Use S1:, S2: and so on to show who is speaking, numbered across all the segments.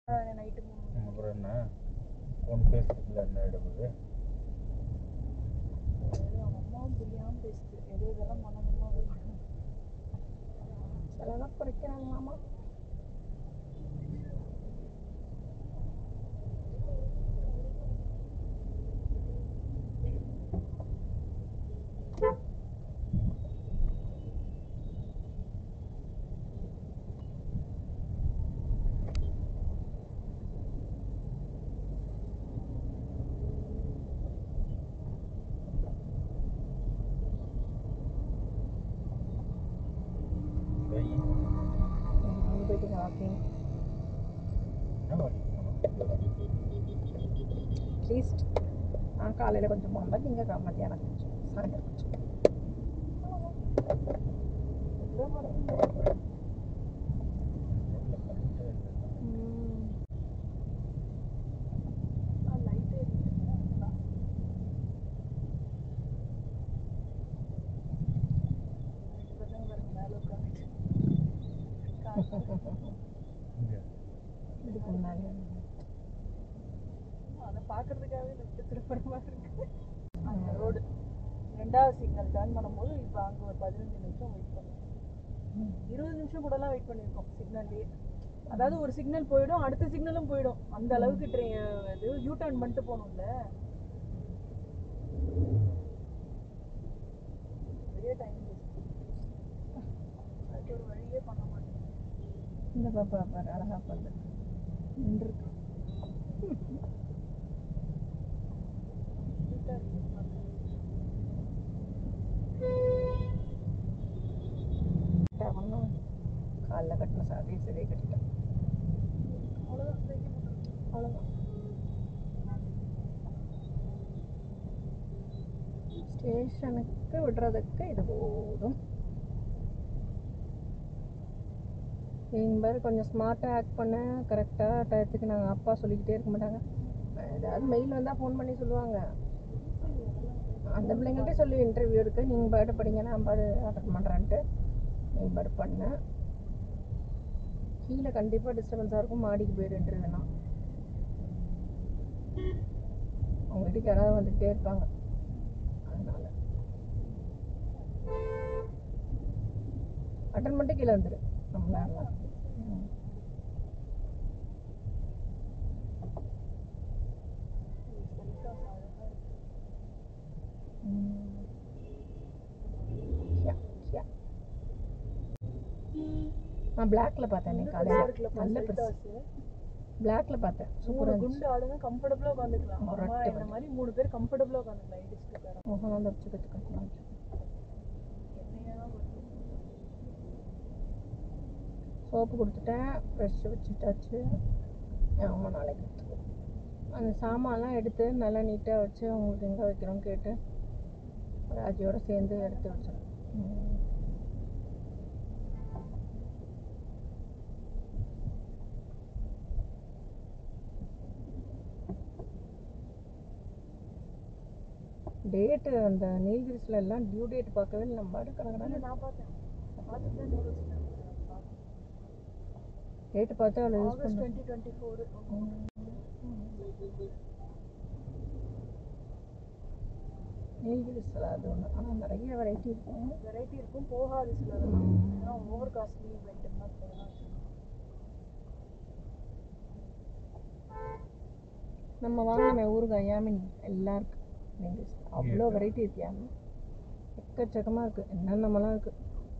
S1: Night 3
S2: அப்புறம் என்ன phone பேசுறதுல என்ன ஆகிடுது?
S1: அவங்க அம்மாவும் புரியாமல் பேசுது. எது இதெல்லாம் பண்ணணுமோ அதெல்லாம் சிலதான் குறைக்கிறாங்களாமா. போயிட்டு வாக்கிங் அட்லீஸ்ட் நான் காலையில் கொஞ்சம் போகும்போது நீங்கள் மத்தியானம் கொஞ்சம் சாயந்தரம் கொஞ்சம் இதுக்கு முன்னாடி அதை பார்க்கறதுக்காகவே லெஃப்ட் திருப்புற மாதிரி இருக்கு. அந்த ரோடு 2வது சிக்னல் டர்ன் பண்ணும்போது இப்போ அங்கே ஒரு 15 நிமிஷம் வெயிட் பண்ணுவோம். 20 நிமிஷம் கூடலாம் வெயிட் பண்ணியிருக்கோம் சிக்னல்லே. அதாவது ஒரு சிக்னல் போயிடும், அடுத்த சிக்னலும் போயிடும். அந்த அளவுக்கு இது யூ டர்ன் பண்ணிட்டு போகணும்ல. நிறைய டைம் அதுக்கு ஒரு வழியே பண்ண மாட்டேன். இந்த பாப்பா பாரு அழகா பண்ணு நின்றுருக்கு. காலில் கட்டின சாதியை சரியை கட்டிட்டேன். அவ்வளோதான். ஸ்டேஷனுக்கு விடுறதுக்கு இது போதும். நீங்கள் கொஞ்சம் ஸ்மார்ட்டாக ஆக்ட் பண்ண கரெக்டாக டயத்துக்கு நாங்கள் அப்பா சொல்லிக்கிட்டே இருக்க மாட்டாங்க. ஏதாவது மெயில் வந்தால் ஃபோன் பண்ணி சொல்லுவாங்க. அந்த பிள்ளைங்கள்ட்டே சொல்லி இன்டர்வியூ இருக்குது, நீங்கள் பாடு படிங்க, நான் பாடு அட்டன் பண்ணுறேன்ட்டு நீங்கள் பாடு பண்ண. கீழே கண்டிப்பாக டிஸ்டர்பன்ஸாக இருக்கும், மாடிக்கு போய் இன்டர்வியூனா அவங்க வீட்டுக்கு யாராவது வந்துக்கிட்டே இருப்பாங்க. அதனால் அட்டன் பண்ணிட்டு கீழே வந்துடு. ரொம்ப நேரம் நான் பிளாக்ல பார்த்தேன் காலையில். நல்ல பெருசு பிளாக்ல பார்த்தேன். சூப்பராக குண்டு ஆளுங்க கம்ஃபர்டபுளாக உட்காந்துக்கலாம். இந்த மாதிரி 3 பேர் கம்ஃபர்டபுளாக உட்காந்துக்கலாம். இடிச்சுட்டு முகம் தப்பிச்சு கற்றுக்கலாம். சோப்பு கொடுத்துட்டேன், ப்ரெஷ் வச்சுட்டாச்சு. ஆமாம், நாளைக்கு எடுத்துக்கோ. அந்த சாமான்லாம் எடுத்து நல்லா நீட்டாக வச்சு உங்களுக்கு எங்கே வைக்கிறோன்னு கேட்டு ராஜியோட சேர்ந்து எடுத்து வச்சிடும். டேட்டு அந்த நீல்கிரிஸ்ல எல்லாம் டியூ டேட் பார்க்கவே இல்லை. நம்ம எடுக்கிறாங்க. நான் பார்த்தேன், பார்த்துட்டு தான் நியூஸ் டேட்டு பார்த்து அவ்வளோ யூஸ் பண்ண 2024. நீல்கிரிஸ்ல அது ஒன்று. ஆனால் நிறைய வெரைட்டி இருக்கும். போகாது சிலதெல்லாம். ஓவர் காஸ்ட்லி ஐட்டம்லாம் சிலதெல்லாம் வச்சுருக்கோம். நம்ம வாங்கின ஊறுகாய் யாமினி எல்லாம் இருக்குது. நீல்கிரிஸ்ல அவ்வளோ வெரைட்டி இருக்கு. யாமினி எக்கச்சக்கமாக இருக்குது. என்னென்னமெல்லாம் இருக்குது.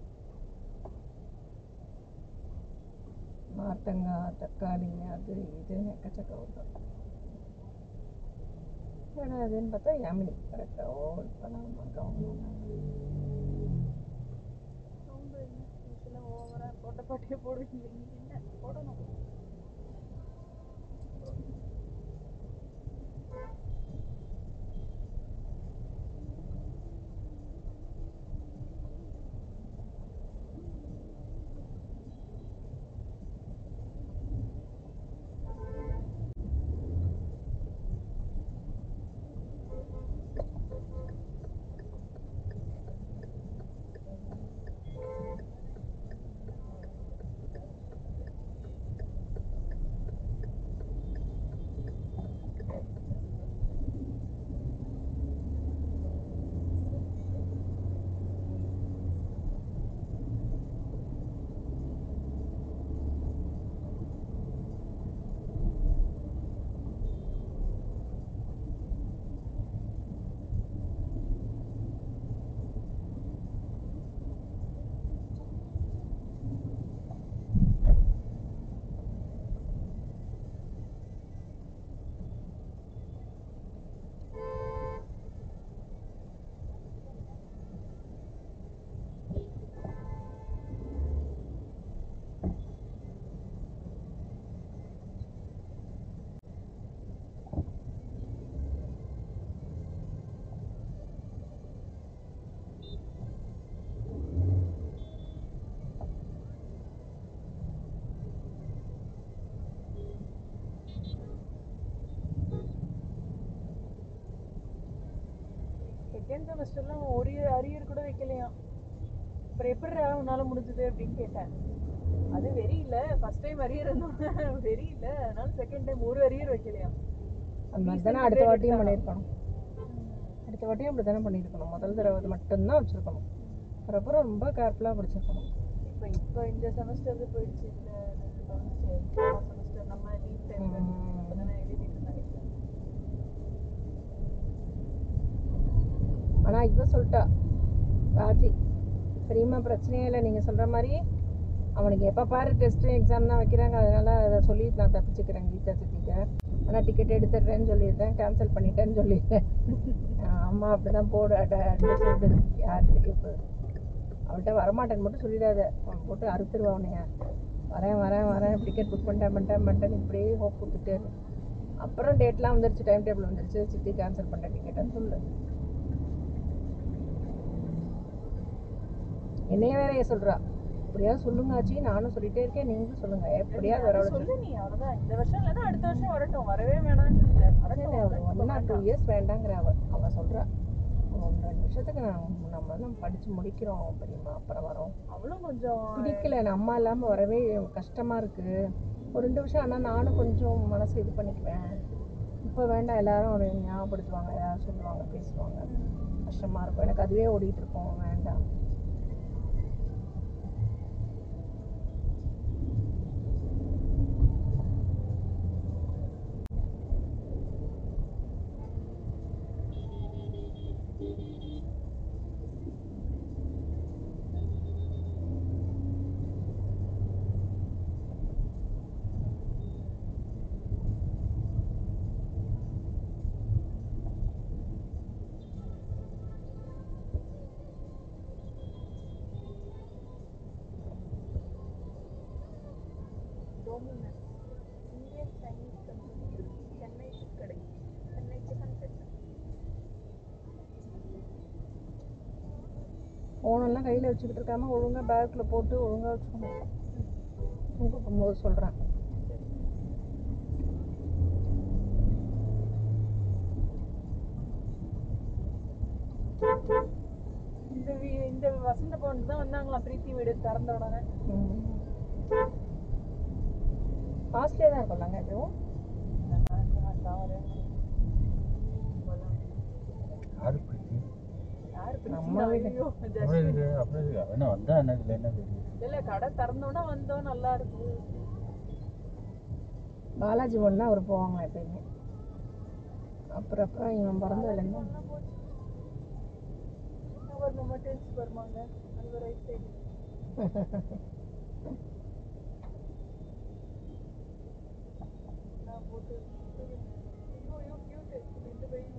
S1: நார்த்தங்காய், தக்காளி, அது இதுன்னு எக்கச்சக்கம் இருக்கும். ஏன்னா அதுன்னு பார்த்தா யாமினி கரெக்டாக. இப்போ நம்ம ஓவராக போட்ட பாட்டியே போடுவீங்க. நீங்கள் என்ன போடணும்? செகண்ட் செமஸ்டர்லாம் ஒரு அரியர் கூட வைக்கலையாம். அப்புறம் எப்படி உன்னால முடிஞ்சது அப்படின்னு கேட்டேன். அது வெறி இல்லை, ஃபர்ஸ்ட் டைம் அரியர் இருந்தோம் வெறி இல்லை, அதனால செகண்ட் டைம் ஒரு அரியர் வைக்கலையாம்.
S3: அந்த மாதிரி தானே அடுத்த வாட்டியும் பண்ணியிருக்கணும். அடுத்த வாட்டியும் அப்படி தானே பண்ணியிருக்கணும். முதல் தடவை மட்டும்தான் வச்சுருக்கணும். அப்புறம் ரொம்ப கேர்ஃபுல்லாக படிச்சிருக்கணும்.
S1: இப்போ இந்த செமஸ்டர் போயிடுச்சு. செமஸ்டர் நம்ம லீவ் டைம்ல இப்போதானே எழுதிட்டு இருந்தாங்க.
S3: ஆனால் இவ சொல்லிட்டா ராஜி, பெரியம்மா பிரச்சனையே இல்லை, நீங்கள் சொல்கிற மாதிரி அவனுக்கு எப்போ பாரு டெஸ்ட்டு எக்ஸாம் தான் வைக்கிறாங்க, அதனால் அதை சொல்லிட்டு நான் தப்பிச்சுக்கிறேன் கீதா சித்திட்ட. ஆனால் டிக்கெட் எடுத்துடுறேன்னு சொல்லிடுறேன், கேன்சல் பண்ணிட்டேன்னு சொல்லிடுறேன். அம்மா அப்படி தான் போடு சொல்லிட்டு யார் தெரிய போகுது. அவள்கிட்ட வரமாட்டேன்னு மட்டும் சொல்லிடாத, அவன் போட்டு அறுத்துருவா உன்னைய. வரேன் வரேன் வரேன் டிக்கெட் புக் பண்ணிட்டேன் இப்படியே ஹோப் கொடுத்துட்டு அப்புறம் டேட்லாம் வந்துருச்சு, டைம் டேபிள் வந்துருச்சு, சித்தி கேன்சல் பண்ணிட்டேன் டிக்கெட்டுன்னு சொல்லு. என்னைய வேறைய சொல்கிறா, எப்படியாவது சொல்லுங்க ஆச்சு, நானும் சொல்லிட்டே இருக்கேன், நீங்களும் சொல்லுங்க, எப்படியாவது வர
S1: சொல்லு. நீ அவ்வளோதான், இந்த வருஷம் இல்லைன்னா அடுத்த வருஷம் வரட்டும், வரவே வேணாம்னு இல்லை, வரட்டும்.
S3: 1 or 2 years வேண்டாங்கிற அவள் சொல்கிறா. 1-2 வருஷத்துக்கு நம்ம படித்து முடிக்கிறோம் பெரியம்மா, அப்புறம் வரோம்.
S1: அவளும் கொஞ்சம்
S3: பிடிக்கல, அம்மா இல்லாமல் வரவே கஷ்டமாக இருக்குது. ஒரு 2 வருஷம் ஆனால் நானும் கொஞ்சம் மனசு இது பண்ணிக்குவேன். இப்போ வேண்டாம், எல்லாரும் ஒரு ஞாபகப்படுத்துவாங்க, ஏதாவது சொல்லுவாங்க, பேசுவாங்க, கஷ்டமாக இருக்கும், எனக்கு அதுவே ஓடிட்டு இருக்கோம், வேண்டாம்.
S1: Domino's Indian Chinese company, Chennai கடை, சென்னை சிக்கன் சென்டர்.
S3: ஃபோனெல்லாம் கையில் வச்சுக்கிட்டு இருக்காம ஒழுங்காக பேக்கில் போட்டு ஒழுங்காக வச்சுக்கணும். தூங்க போகும்போது சொல்கிறேன்.
S1: இந்த வசந்த பவனுக்கு தான் வந்தாங்களா பிரீத்தி வீடு திறந்த உடனே.
S3: காஸ்ட்லியாக தான் இருக்கும்லாங்க இதுவும்.
S1: இல்ல கடை திறந்தோன்னா வந்தோம், நல்லா இருக்கு.
S3: பாலாஜி ஒன்னா அவர் போவாங்க எப்பயுமே. அப்புறம் இவன் பிறந்ததுலேருந்து
S1: நம்ம டென்ஸ் வருவாங்க அந்த ரைட் சைடு. நான் போட்டு ஐயோ கியூட் ரெண்டு பையன்.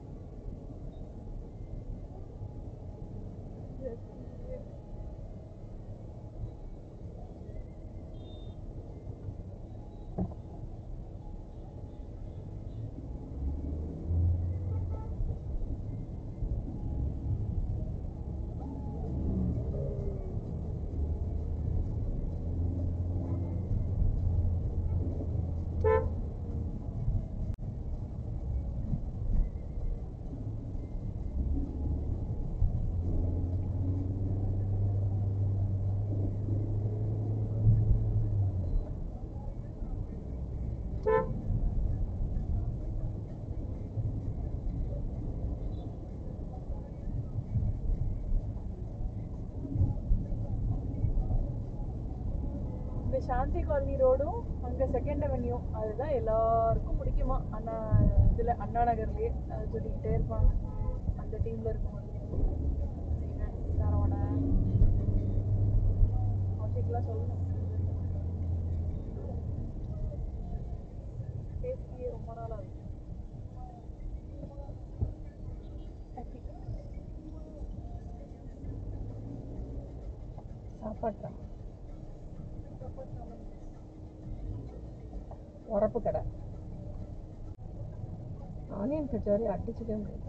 S1: சாந்தி காலனி ரோடும் அங்கே செகண்ட் அவென்யூ, அதுதான் எல்லாருக்கும் பிடிக்குமா அண்ணா இதில் அண்ணா நகர்லேயே. அது சொல்லிக்கிட்டே இருப்பாங்க அந்த டீமில் இருக்கும்போது. சரவணா அவசியக்கெல்லாம் சொல்லணும், பேசியே ரொம்ப நாள் ஆகுது.
S3: சாப்பாடு உரப்பு கடை ஆனியன் கச்சோரி அடிச்சுக்க முடியாது.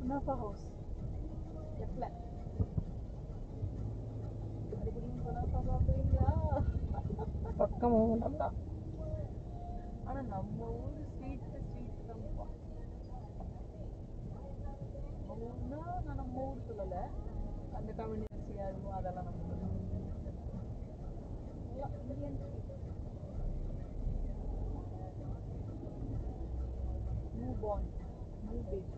S1: குனாஃபா ஹவுஸ் லெஃப்ட்ல. மறுபடியும் குனாஃபா சாப்பிடுவீங்களா?
S3: பக்கமும் நல்லா.
S1: ஆனா நம்ம ஊர் ஸ்வீட் தான்ப்பா. நம்ம ஊர்னா நான் நம்ம ஊர் சொல்லலை, அந்த கம்யூனிட்டி அதுவும் அதெல்லாம் நம்ம சொல்லலாம். Indian sweet new born new baby.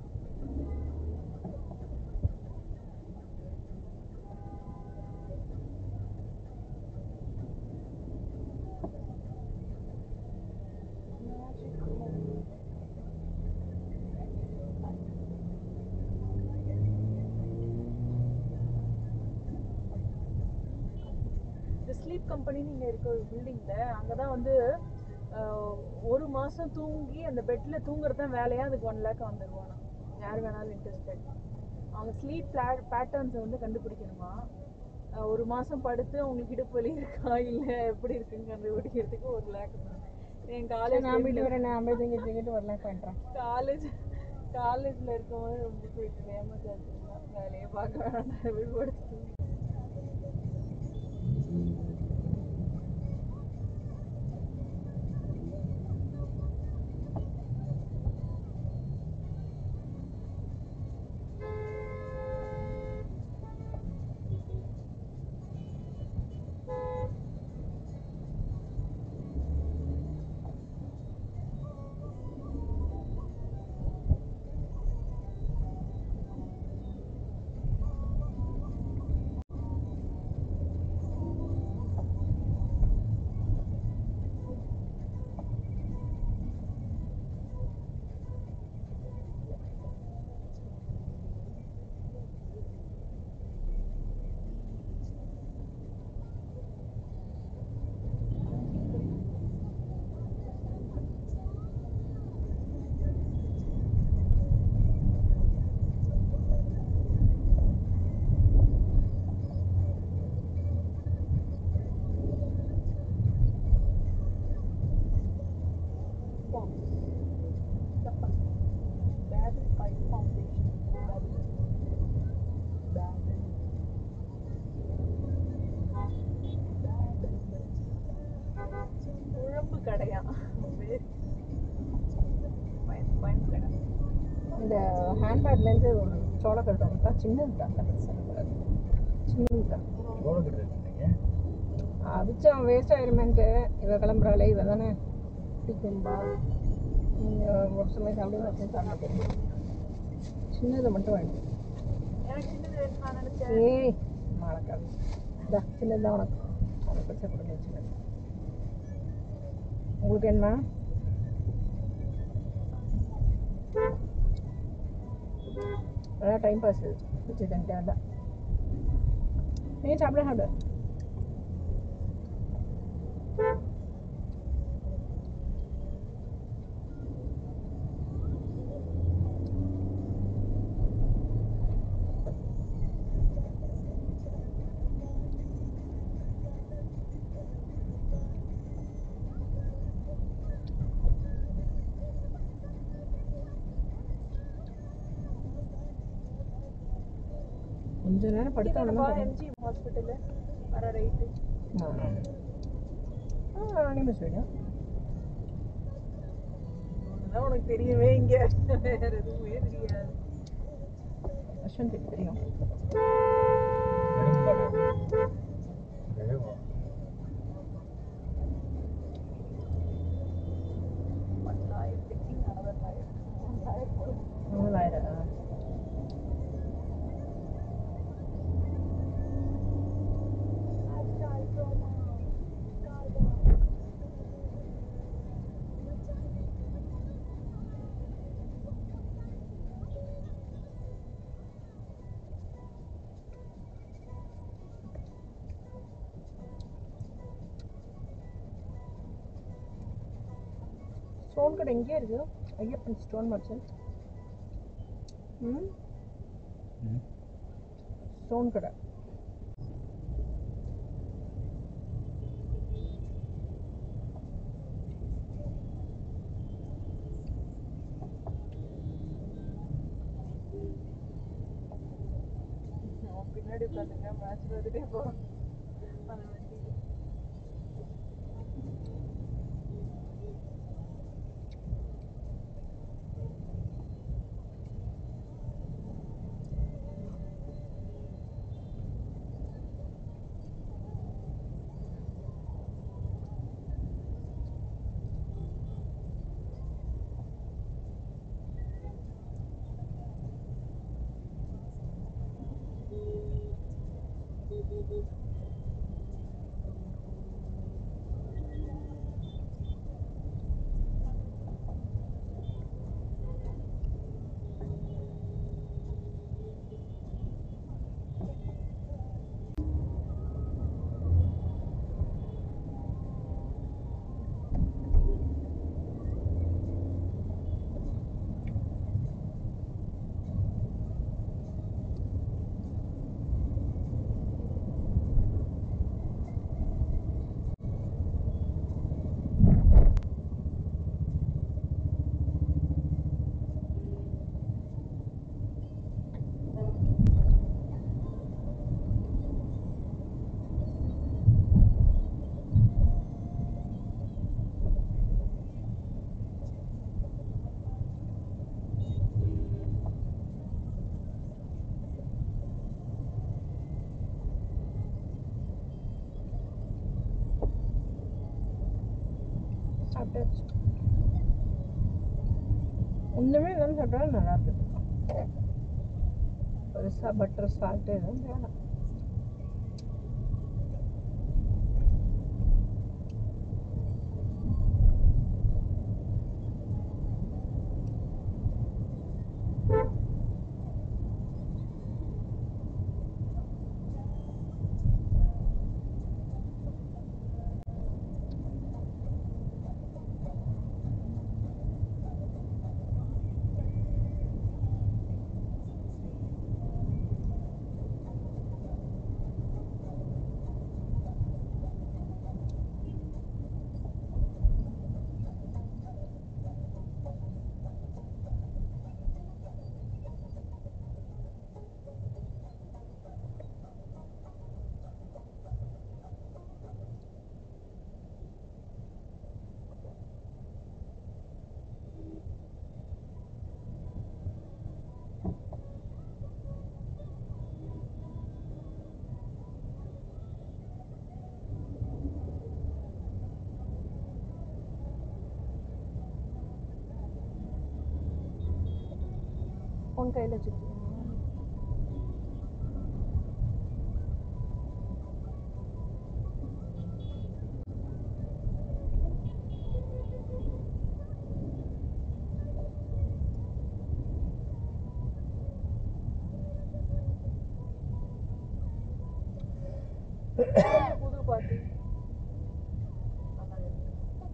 S1: Sleep கம்பெனின்னு இங்கே இருக்க ஒரு பில்டிங்கில் அங்கே தான் வந்து ஒரு மாதம் தூங்கி அந்த பெட்டில் தூங்குறது தான் வேலையாக அதுக்கு 1 lakh வந்துடுவானா. யார் வேணாலும் இன்ட்ரெஸ்டட். அவங்க ஸ்லீப் பேட்டர்ன்ஸை வந்து கண்டுபிடிக்கணுமா. ஒரு மாதம் படுத்து அவங்களுக்கு இடுப்பு வலி இருக்கா இல்லை எப்படி இருக்குன்னு கண்டுபிடிக்கிறதுக்கு 1 lakh தான். என்
S3: நான் போயிட்டு வரேன், நான் போய் தூங்கிட்டு 1 lakh பண்ணுறேன்.
S1: காலேஜில் இருக்கும்போது ரொம்ப போயிட்டு ஃபேமஸ் ஆச்சுன்னா வேலையே பார்க்க வேணாம், வீடு படுத்து. குழம்பு கடையா?
S3: இந்த ஹேண்ட்பேக்லேருந்து ஒரு சோளக்கட்டு இருக்கா, சின்னதுக்கா சின்னதுக்கா
S2: சோளக்கட்டு இருக்குங்க.
S3: அவிச்சம் வேஸ்ட் ஆயிருமென்ட்டு இவ கிளம்புறாளே, இவ தானே குடிக்கும்பா. ஒரு சமயம் சாப்பிடுவோம், ஒரு சமயம் சாப்பிட போகும். சின்னதை மட்டும் வேணும்.
S1: எனக்கு சின்னது வேணும்னு நான் நினைச்சேன்.
S3: ஏய் மழக்காது இதா சின்னது தான் உனக்கு. உனக்கு பச்சை கொடுங்க சின்னது. உங்களுக்கு வேணுமா? அதான் டைம் பாஸ் வச்சு தந்துட்டேன். நீ சாப்பிட கொஞ்ச நேரம் படுத்தவன
S1: எம்ஜி ஹாஸ்பிட்டலு வர ரைட்டு.
S3: நிமிஷம் வேணும்.
S1: அதான் உனக்கு தெரியவே இங்க வேற எதுவுமே தெரியாது.
S3: அஸ்வந்த் தெரியும். ஸ்டோன் கடை எங்கேயே இருக்கு? Ayyappan stone merchant. ஸ்டோன் கடை
S1: உட்காந்துங்க மேட்ச் பார்த்துட்டே போகிறோம் அந்த வண்டி.
S3: சாப்பிட்டாச்சு. ஒன்றுமே இல்லைன்னு சாப்பிட்டாலும் நல்லா இருக்குது. பெருசாக பட்டர் சால்ட்டு எதுவும் வேணாம். ஃபோன் கையில் வச்சுருக்கீங்க.
S1: புது பாட்டு நல்லா இருக்கு.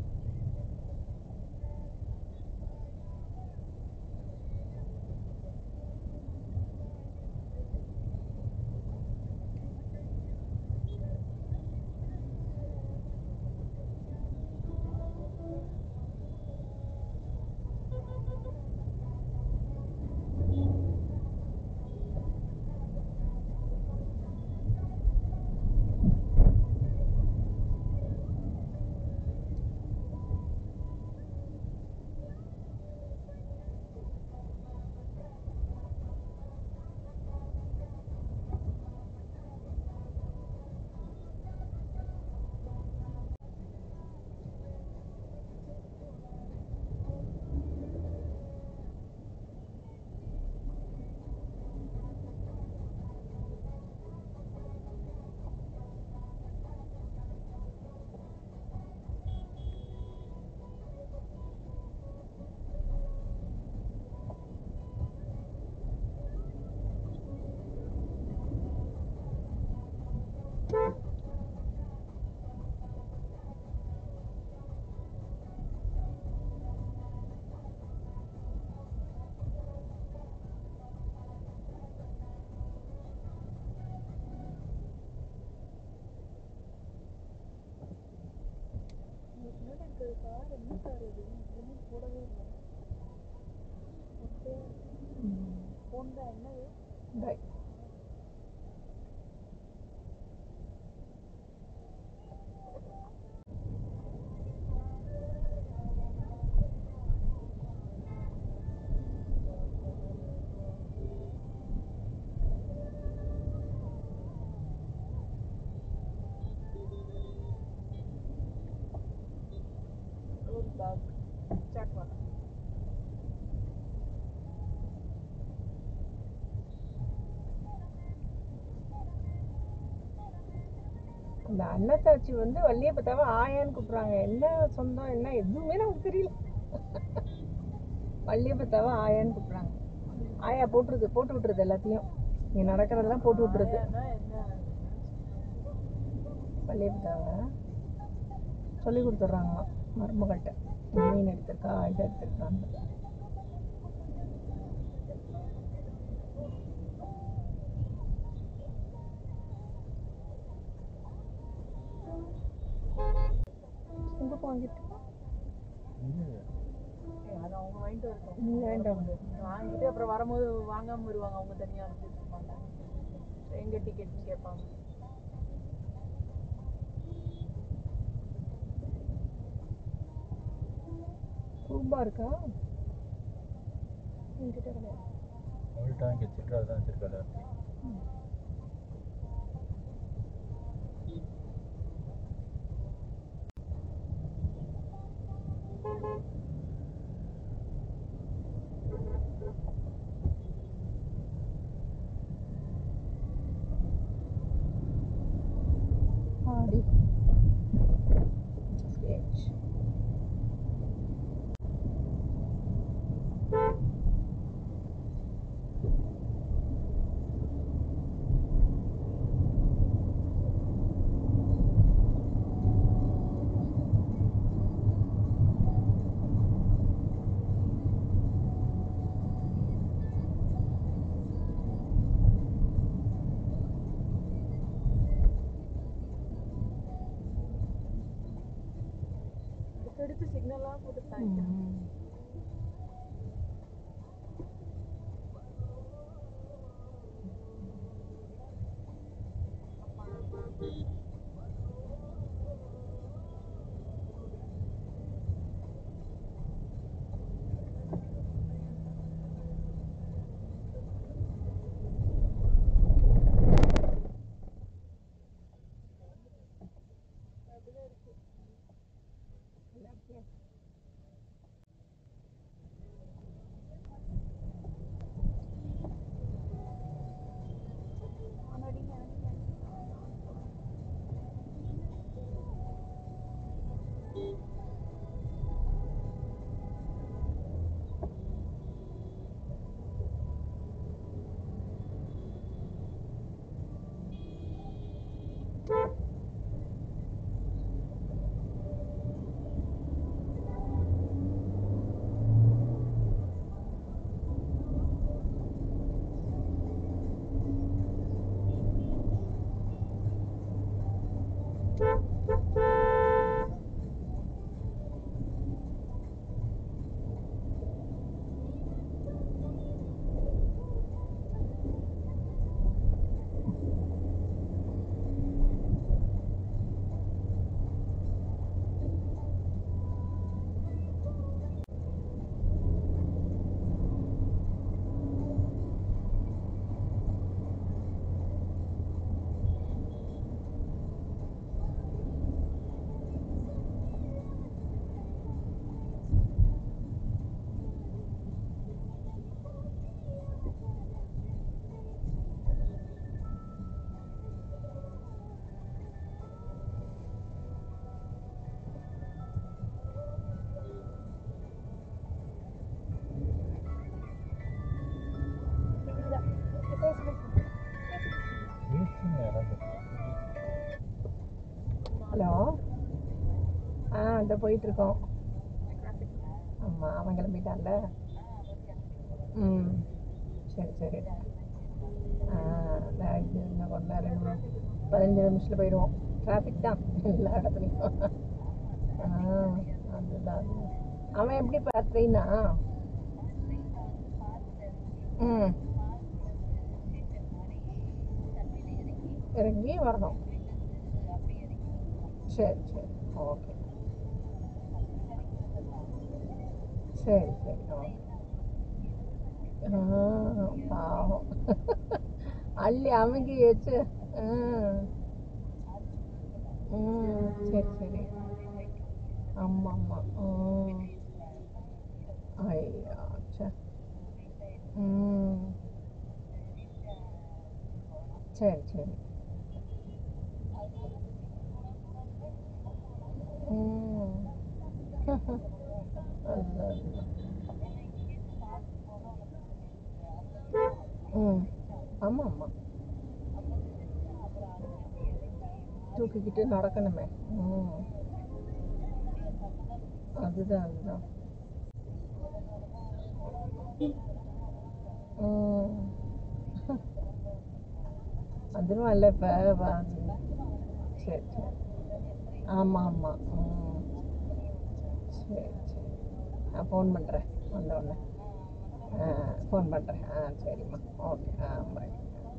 S1: உங்களுக்கு முன்னாடி இருக்கிற கார் என்ன கார் இது? எதுவுமே போடவே இல்லை. மொட்டையாக இருக்கு. ஃபோன் தான் என்னது?
S3: பை.
S1: बाग चाट वाला
S3: அந்த அன்னத்தாச்சி வந்து வள்ளியப்பத்தாவை ஆயான்னு கூப்பிட்றாங்க. என்ன சொந்தம் என்ன எதுவுமே நமக்கு தெரியல. வள்ளியப்பத்தாவை ஆயான்னு கூப்பிட்றாங்க. ஆயா போட்டு விட்டுருது எல்லாத்தையும். நீ நடக்கிறதெல்லாம் போட்டு விட்டுருது.
S1: ஆயான்னா என்ன
S3: வள்ளியப்பத்தாவை சொல்லி கொடுத்துட்றாங்களாம் மருமகள்கிட்ட. மீன் எடுத்திருக்கா, இதை எடுத்திருக்கான்னு. உங்களுக்கு வாங்கிட்டு
S1: அது அவங்க வாங்கிட்டு வரட்டும்.
S3: நீ வேண்டாம்.
S1: வாங்கிட்டு அப்புறம் வரும்போது வாங்காம வருவாங்க. அவங்க தனியா அனுப்பிச்சிட்டு இருப்பாங்க. எங்க டிக்கெட்னு கேட்பாங்க.
S3: ரூபா இருக்கா என்கிட்ட கிடையாது.
S2: அவள்கிட்ட இங்கே சில்லறை தான் வச்சிருக்கல.
S3: ஆடி ஸ்கெட்ச்
S1: அடுத்தடுத்து சிக்னல்லாம் போட்டுட்டாங்க. ஹலோ. இந்த போயிட்டுருக்கோம். ஆமாம், அவன் கிளம்பிட்டான்ல. ம், சரி சரி. இது இன்னும் கொஞ்ச நேரம் 15 நிமிஷத்தில் போயிடுவோம். டிராஃபிக் தான் எல்லா இடத்துலையும். அதுதான். அவன் எப்படி ட்ரெயினா? ம், இறங்கி வரணும். சரி சரி, ஓகே. சரி சரி, ஓகே. பாவம். அள்ளி அமுக்கி வச்சு. ம், சரி சரி.
S3: ஆமாம் ஆமாம். ஐயா சே. ம் சரி சரி. ம் அதுதான் அதுதான். ம் ஆமாம் ஆமாம். தூக்கிக்கிட்டு நடக்கணுமே. ம் அதுதான் அதுதான். ம் வந்துருவான்ல இப்போ. சரி சரி. ஆமாம் ஆமாம். ம் சரி சரி. நான் ஃபோன் பண்ணுறேன் வந்தோடனே. ஃபோன் பண்ணுறேன். சரிம்மா. ஓகே. பாய்.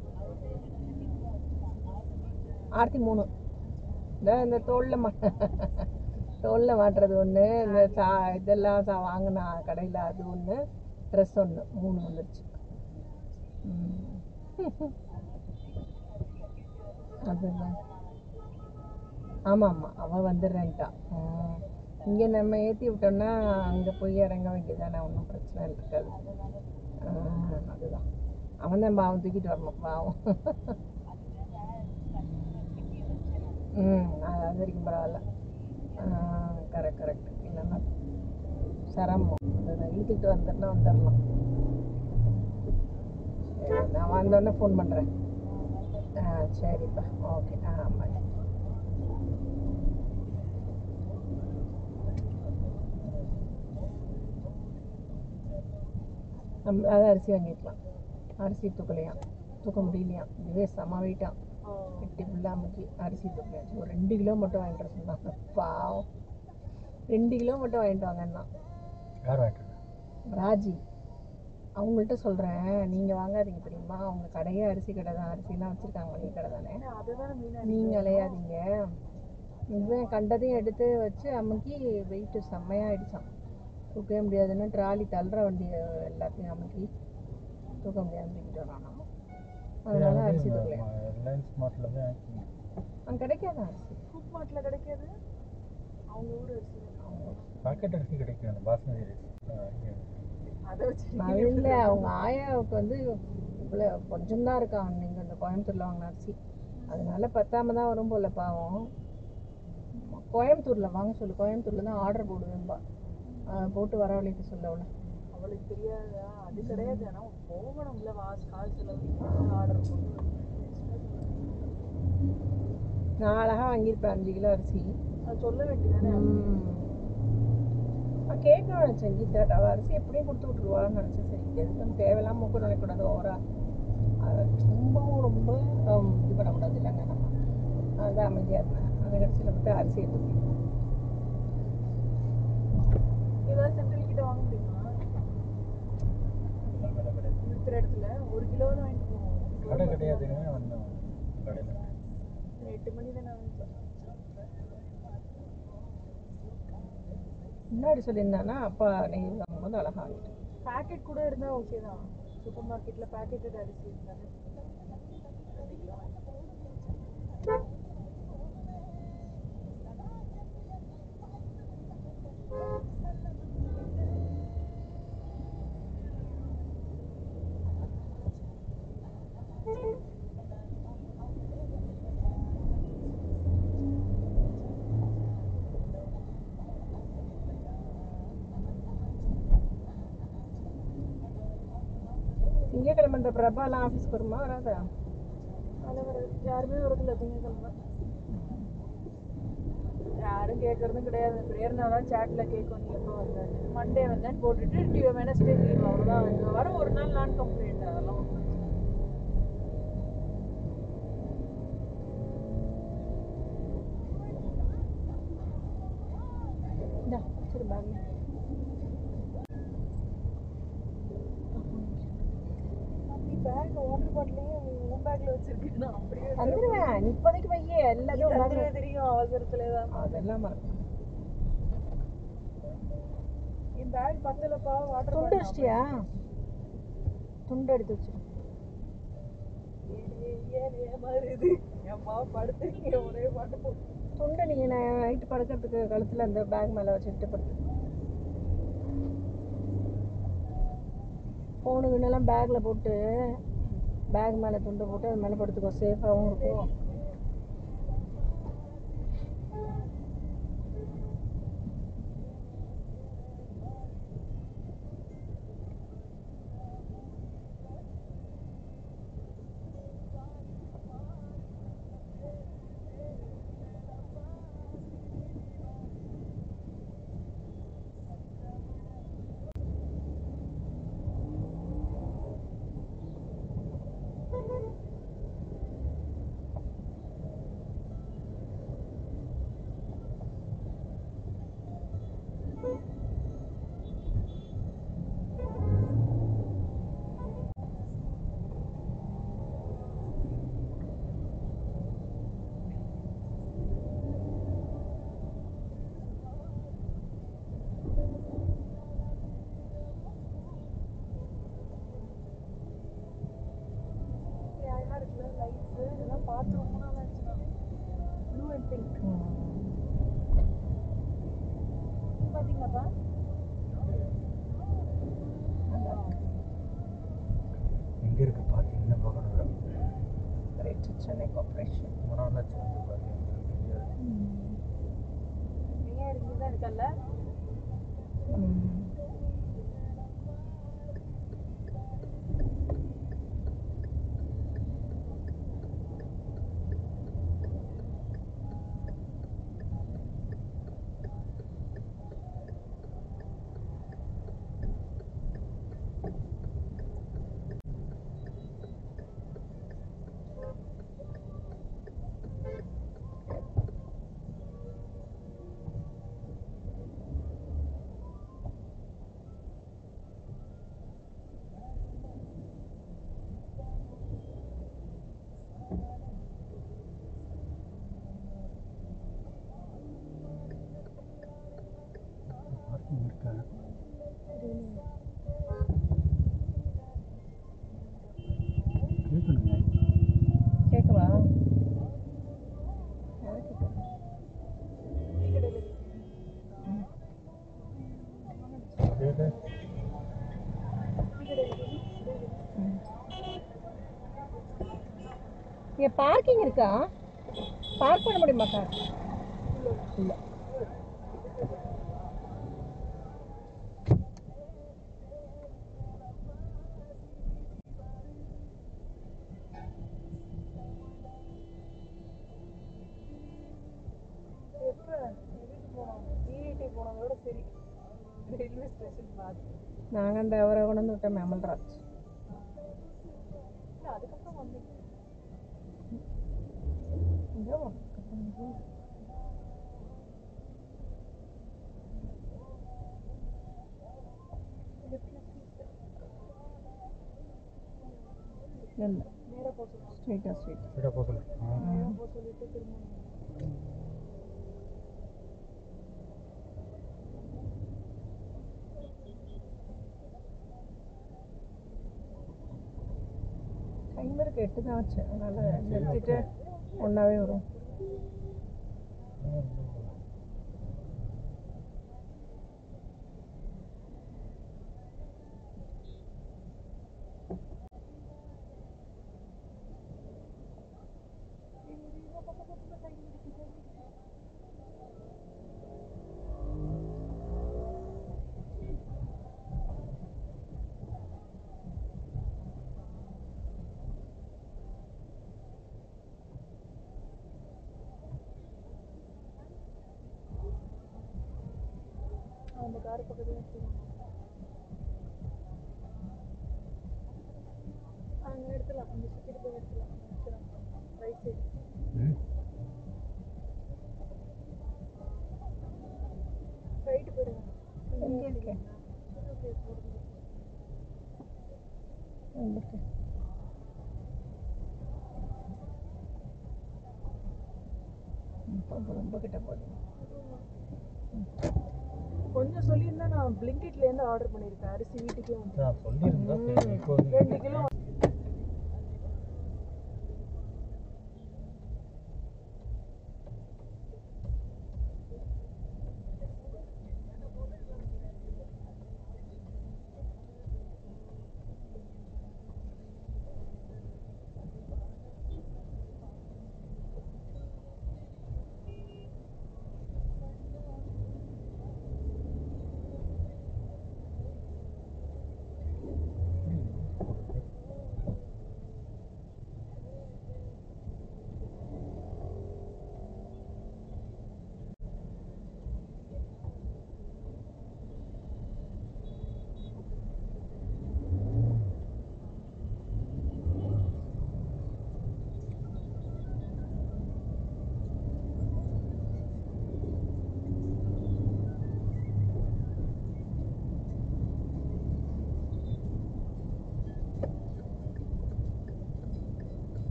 S3: ஆர்த்தி 3. இந்த தோளில் தோளில் மாட்டுறது ஒன்று, இந்த இதெல்லாம் வாங்கினா கடையில் அது ஒன்று, ட்ரெஸ் ஒன்று, 3 வந்துருச்சு. ம் அதுதான். ஆமாம் ஆமாம். அவள் வந்துடுறேன்ட்டா. இங்கே நம்ம ஏற்றி விட்டோம்னா அங்கே போய் இறங்க வேண்டியதானே, ஒன்றும் பிரச்சனை இருக்காது. அதுதான். அவன் தான் பாவம் தூக்கிட்டு வரணும் பாவம். அது வரைக்கும் பரவாயில்ல. Correct correct. இல்லைன்னா சிரமம். அதுதான் இழுத்துக்கிட்டு வந்துடலாம். சரி, நான் வந்தோடனே ஃபோன் பண்ணுறேன். சரிப்பா. ஓகே. பாய். அதான் அரிசி வாங்கிக்கலாம். அரிசி தூக்கலையாம், தூக்க முடியலையாம். இதுவே செம வெயிட்டாம். வெட்டி ஃபுல்லாக அமுக்கி அரிசி தூக்கலையாச்சு. ஒரு 2 கிலோ மட்டும் வாங்கிட்டு வர சொன்னாங்க. பாவம் 2 கிலோ மட்டும் வாங்கிட்டு வாங்கன்னா.
S2: யார் வாங்கிட்டு
S3: ராஜி அவங்கள்ட்ட சொல்கிறேன், நீங்கள் வாங்காதீங்க தெரியுமா, அவங்க கடையே அரிசி கடை தான், அரிசிலாம் வச்சுருக்காங்க, மளிகை கடை தானே, நீங்கள் அலையாதீங்க. இவன் கண்டதையும் எடுத்து வச்சு அமுக்கி வெயிட்டு செம்மையாகிடுச்சான். தூக்கவே முடியாதுன்னு ட்ராலி தள்ளுற வண்டி எல்லாத்தையும் அமுக்கி தூக்க முடியாமல் தூக்கிட்டு வரானா. அதனால அரிசி தூக்கலையா.
S2: ரிலையன்ஸ் ஸ்மார்ட்டில் போய் வாங்கிக்கோங்க.
S3: அங்கே கிடைக்காத அரிசி.
S1: ஃபுட் மார்ட்டில் கிடைக்காது. அவங்க ஊர் அரிசி
S2: பாக்கெட் அரிசி கிடைக்கும், அந்த பாஸ்மதி அரிசி.
S1: அதை வச்சு
S3: அது இல்லை, அவங்க ஆயாவுக்கு வந்து இவ்வளோ கொஞ்சம்தான் இருக்கான் நீங்கள் இந்த கோயம்புத்தூரில் வாங்கின அரிசி, அதனால பத்தாம தான் வரும் போல் பாவம். கோயம்புத்தூரில் வாங்க சொல்லு, கோயம்புத்தூரில் தான் ஆர்டர் போடுவேன்பா. போட்டு வரவழைக்க சொல்ல அவளை.
S1: அவளுக்கு தெரியாதா? அது கிடையாது. ஆனால் போகணும்ல, காசு செலவு ஆர்டர் போட்டு
S3: நான் அழகாக வாங்கியிருப்பேன் 5 கிலோ அரிசி.
S1: அது சொல்ல வேண்டியதானே.
S3: நான் கேட்கணும்னு நினச்சேன் கீதாட்ட, அவள் அரிசி எப்படியும் கொடுத்து விட்ருவான்னு நினச்சேன். சரி எதுவும் தேவையில்லாமல் மூக்க நினைக்கூடாது ஓவரா, ரொம்பவும் ரொம்ப இது பண்ணக்கூடாது இல்லைங்க நம்ம. அதுதான் அமைதியாக இருந்தேன். அந்த கடைசியில் பார்த்தா அரிசி எடுத்து
S1: ஏதாவது சென்ட்ரல் கிட்ட வாங்க முடியுமா? இருக்கிற இடத்துல 1 கிலோ தான் வாங்கிட்டு போவோம்.
S2: கடை கிடையாதுங்க. வந்தோம் கடையில்
S1: 8 மணி தானே ஆகுது.
S3: முன்னாடி சொல்லியிருந்தானா அப்பா நெய் வாங்கும்போது அழகாக வாங்கிட்டு.
S1: பேக்கெட் கூட இருந்தால் ஓகே தான். சூப்பர் மார்க்கெட்டில் பேக்கெட்டட் அரிசி இருந்தாலே 2 கிலோ
S3: திங்கக்கிழமை பிரபாலாம் ஆஃபீஸ்க்கு வருமா வராதா?
S1: அதில் வர யாருமே வரதில்லை திங்கக்கிழமை. யாரும் கேட்கறதும் கிடையாது. பிரேரணா தான் சேட்டில் கேட்கும், நீ எப்போ வந்தேன், மண்டே வந்தேன்னு போட்டுட்டு வெனஸ்டே லீவ், அவ்வளோதான். இந்த வாரம் ஒரு நாள் நான் கம்ப்ளைண்ட், அதெல்லாம் ஒன்றும்
S3: சரி பாருங்க.
S1: நீ பேக் வாட்டர் பாட்டிலையும் உன் பேக்கில் வச்சிருக்கேன். நான் அப்படியே
S3: வந்துடுவேன், இப்போதைக்கு வையே எல்லாத்தையும்
S1: வந்துடுவே. தெரியும் அவசரத்தில் தான்.
S3: அதெல்லாம் மறக்க.
S1: என் பேக் பத்தலப்பா. வாட்டர்
S3: துண்டு
S1: பாட்டில்
S3: வச்சிட்டியா? துண்டு எடுத்து வச்சிரு.
S1: ஏன் மாதிரி இது என் மாவு படுத்துறீங்க ஒரே பாட்டு போட்டு
S3: துண்டை நீங்கள் நைட்டு படுக்கிறதுக்கு கழுத்தில் அந்த பேக் மேலே வச்சுக்கிட்டு படுத்து. ஃபோனு கிண்ணெல்லாம் பேக்கில் போட்டு பேக் மேலே துண்டை போட்டு அது மேலே படுத்துக்கோ, சேஃபாகவும் இருக்கும்.
S1: லைட்ஸு இதெல்லாம் பார்த்து ரொம்ப நாள் ஆச்சுன்னா ப்ளூ அண்ட் பிங்க் பார்த்தீங்களாப்பா?
S2: எங்கே இருக்கு பார்க்கிங் என்ன பார்க்கணும்.
S3: Greater Chennai corporation.
S2: ரொம்ப நாள் ஆச்சு வந்து பார்க்கிங்.
S1: நீங்கள் இருக்கு தான் இருக்கல்ல.
S2: பார்க்கிங் இருக்கா? கேட்கணுங்க.
S3: கேட்கவா?
S2: கேட்டு
S3: இங்கே பார்க்கிங் இருக்கா? பார்க் பண்ண முடியுமா கார்? இல்லை.
S1: எப்போ எதுக்கு போனோம்? டிஐடி போனதோட சரி. ரயில்வே ஸ்டேஷன் பார்த்து
S3: நாங்கள் அந்த அவரை கொண்டு வந்து விட்டோம் அமல்ராஜ்.
S1: இல்லை அதுக்கப்புறம் வந்தீங்க.
S3: இல்லை
S1: நேராக போக சொல்லுவாங்க.
S3: ஸ்ட்ரெயிட்டாக
S2: சீடா போக சொல்லு.
S1: நேராக போக சொல்லிட்டு திரும்ப
S3: டைமருக்கு 8 தான் ஆச்சு, அதனால் நிறுத்திட்டு ஒன்றாவே வரும்.
S1: அந்த கார் பக்கத்துல அங்கே எடுத்துலாம். அந்த சுற்றிட்டு போய் எடுத்துலாம். ரைட் சைடு ரைட்டு போயிடுங்க.
S3: இங்கே இருக்கேன்.
S1: ஓகே போடுங்க.
S3: வந்துட்டு ரொம்ப கிட்ட போகுது.
S1: கொஞ்சம் சொல்லியிருந்தா நான் பிளிங்கிட்லேருந்து ஆர்டர் பண்ணியிருக்கேன். அரிசி வீட்டுக்கே வந்து
S2: நான் சொல்லியிருந்தேன். சரி, இப்போ வந்து
S1: 2 கிலோ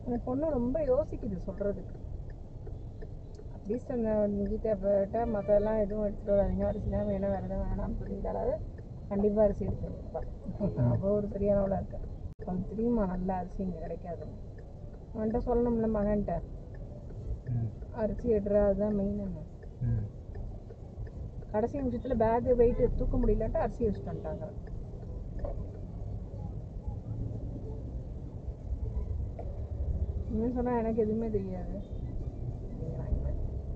S3: அந்த பொண்ணு ரொம்ப யோசிக்குது சொல்கிறதுக்கு. அட்லீஸ்ட் அந்த கீதா மற்றெல்லாம் எதுவும் எடுத்துகிட்டு வராதிங்க, அரிசி தான் வேணும், வேறு எதுவும் வேணாம்னு சொல்லிட்டாலாவது கண்டிப்பாக அரிசி எடுத்து வந்துருப்பாள். அவ்வளோ ஒரு சரியானவளாக இருக்கா. அவனுக்கு தெரியுமா நல்ல அரிசி இங்கே கிடைக்காதுன்னு. அவன்கிட்ட சொல்லணும்ல மகன்கிட்ட, அரிசி எடுறா அதுதான் மெயின். என்ன கடைசி நிமிஷத்தில் பேகு வெயிட் தூக்க முடியலன்ட்டு அரிசி வச்சுட்டு வந்துட்டாங்க. இன்னும் சொன்னால் எனக்கு எதுவுமே தெரியாது அப்படிங்கிறாங்க.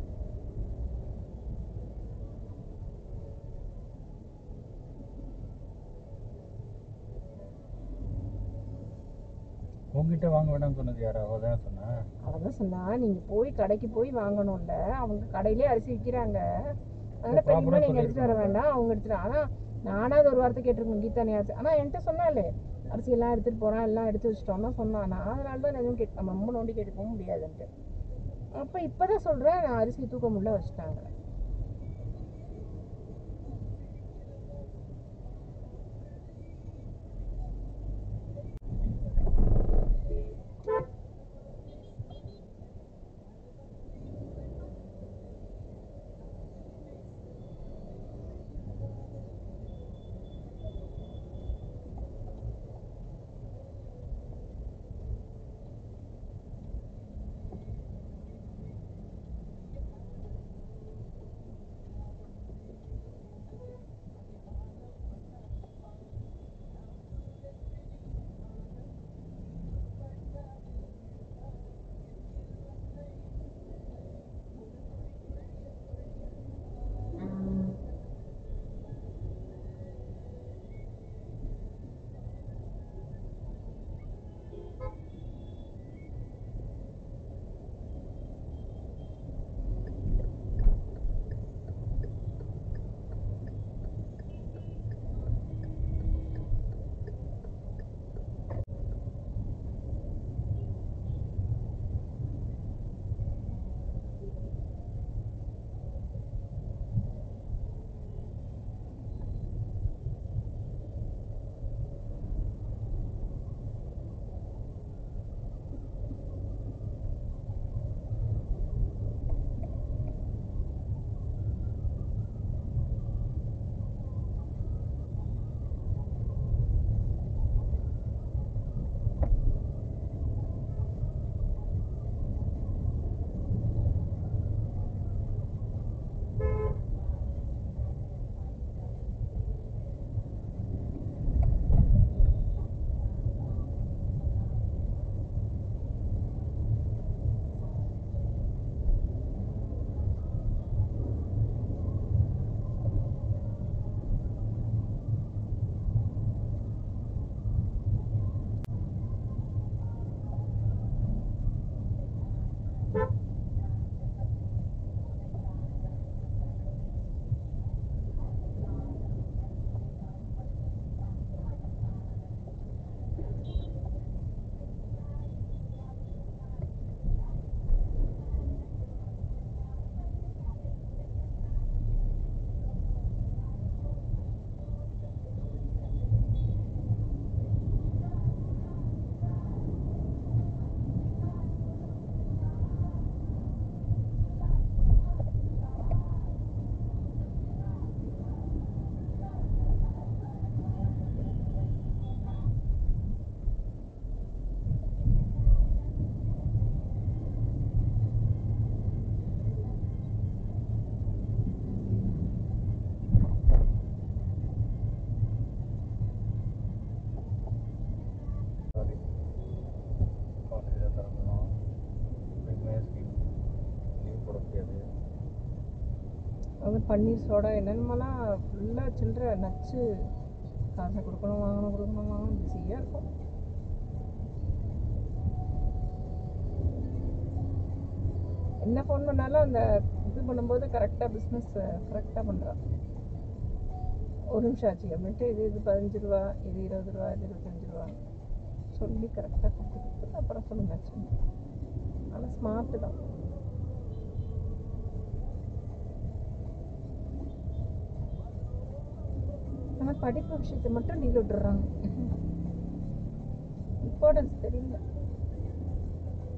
S2: உங்ககிட்ட வாங்க வேணாம்னு சொன்னது யாரா? அவள் தானே சொன்னா.
S3: அவள் தான் சொன்னா நீங்கள் போய் கடைக்கு போய் வாங்கணும்ல, அவங்க கடையிலே அரிசி விற்கிறாங்க, அதனால் பெரியமா நீங்கள் எடுத்துகிட்டு வர வேண்டாம், அவங்க எடுத்துகிட்டு. ஆனால் நானாவது ஒரு வார்த்தை கேட்டிருக்கேன் கீதா நீ அரிசி. ஆனால் என்கிட்ட சொன்னாலே அரிசி எல்லாம் எடுத்துகிட்டு போகிறான், எல்லாம் எடுத்து வச்சிட்டோம்னா சொன்னான். நான் அதனால தான் எதுவும் நம்ம ரொம்ப நோண்டி கேட்டு போக முடியாதுன்ட்டு. அப்போ இப்போ தான் சொல்கிறேன், நான் அரிசி தூக்க முடியல வச்சுட்டாங்க. அது பன்னீர் சோடா என்னென்னமெல்லாம் ஃபுல்லாக சில்லற நச்சு, காசை கொடுக்கணும் வாங்கணும் பிஸியாக இருக்கும். என்ன ஃபோன் பண்ணாலும் அந்த இது பண்ணும்போது கரெக்டாக பிஸ்னஸ் கரெக்டாக பண்ணுறான். ஒரு நிமிஷம் ஆச்சு அப்படின்ட்டு இது 15 ரூபா, இது 20 ரூபா, இது 25 ரூபா சொல்லி கரெக்டாக கொடுத்துட்டு அப்புறம் சொல்லுங்காச்சு. ஆனால் ஸ்மார்ட்டு தான். ஆனால் படிப்பு விஷயத்தை மட்டும் டீல் விட்டுறாங்க, இம்பார்ட்டன்ஸ் தெரியல.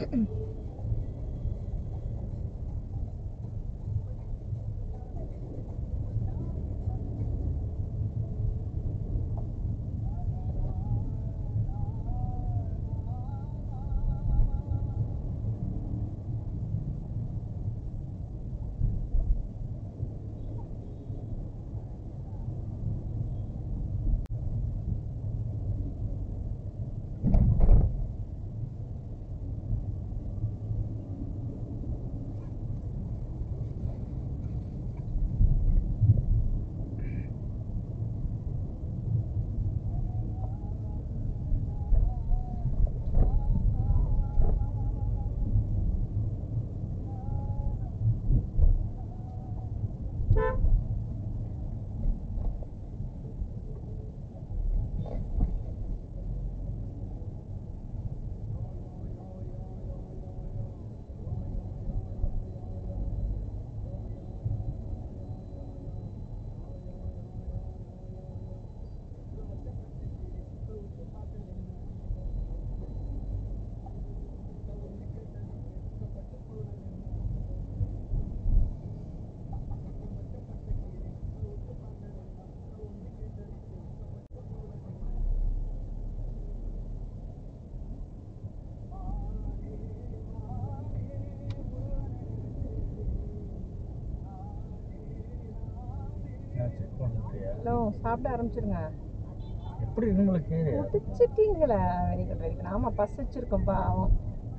S2: செக் பண்ணுறியா?
S3: ஹலோ, சாப்பிட ஆரம்பிச்சிருங்க.
S2: எப்படி உங்களுக்கு
S3: முடிச்சிட்டீங்களா? Very good very good. ஆமாம், பசிச்சிருக்கோம் பாவம்.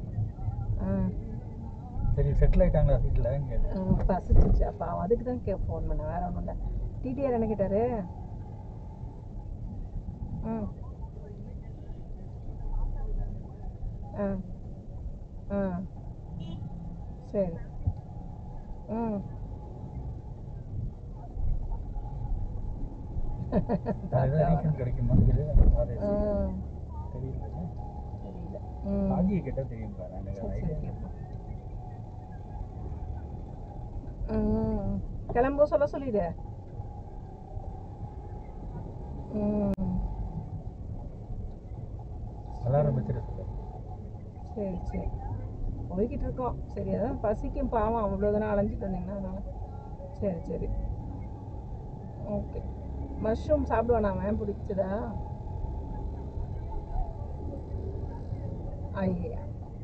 S2: சரி செட்டில் ஆகிட்டாங்களா வீட்டில்? இங்கே
S3: பசிச்சிச்சா பாவம், அதுக்கு தான் ஃபோன் பண்ணேன், வேற ஒன்றும் இல்லை. டிடிஆர் என்ன கேட்டார்? ம் ஆ ஆ சரி. ம்
S2: ஏதாவது ரீஃபண்ட் கிடைக்குமா? தெரியல.
S3: தெரியல.
S2: ஆஜியை கேட்டால் தெரியும்ப்பா. நான் எனக்கு
S3: சரி
S2: ஐடியா
S3: சரி கேட்போம். கிளம்போ சொல்ல சொல்லிடு.
S2: அலாரம் வச்சுட்டு சொல்லு.
S3: சரி சரி, போய்கிட்டு இருக்கோம். சரி, அதான் பசிக்கும் பாவம், அவ்வளோ தானே அலைஞ்சிட்டு வந்தீங்கன்னா அதனால். சரி சரி ஓகே. மஷ்ரூம் சாப்பிடுவானா அவன்? பிடிச்சதா? ஐயா.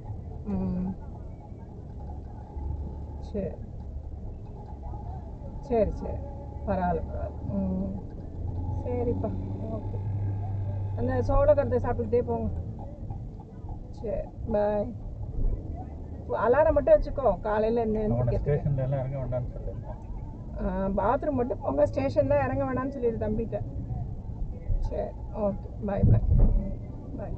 S3: சரி சரி சரி, பரவாயில்ல பரவாயில்ல. சரிப்பா, ஓகே. அந்த சோளக்கருத்தை சாப்பிட்டுக்கிட்டே போங்க. சரி, பாய். அலாரம் மட்டும் வச்சுக்கோ, காலையில் என்ன
S2: ஸ்டேஷன்ல எல்லாம் இறங்க வேண்டாம்னு சொல்லு.
S3: பாத்ரூம் மட்டும் போங்க, ஸ்டேஷனில் இறங்க வேணாம்னு சொல்லிடு தம்பிகிட்ட. சரி, ஓகே, பாய் பாய் பாய்.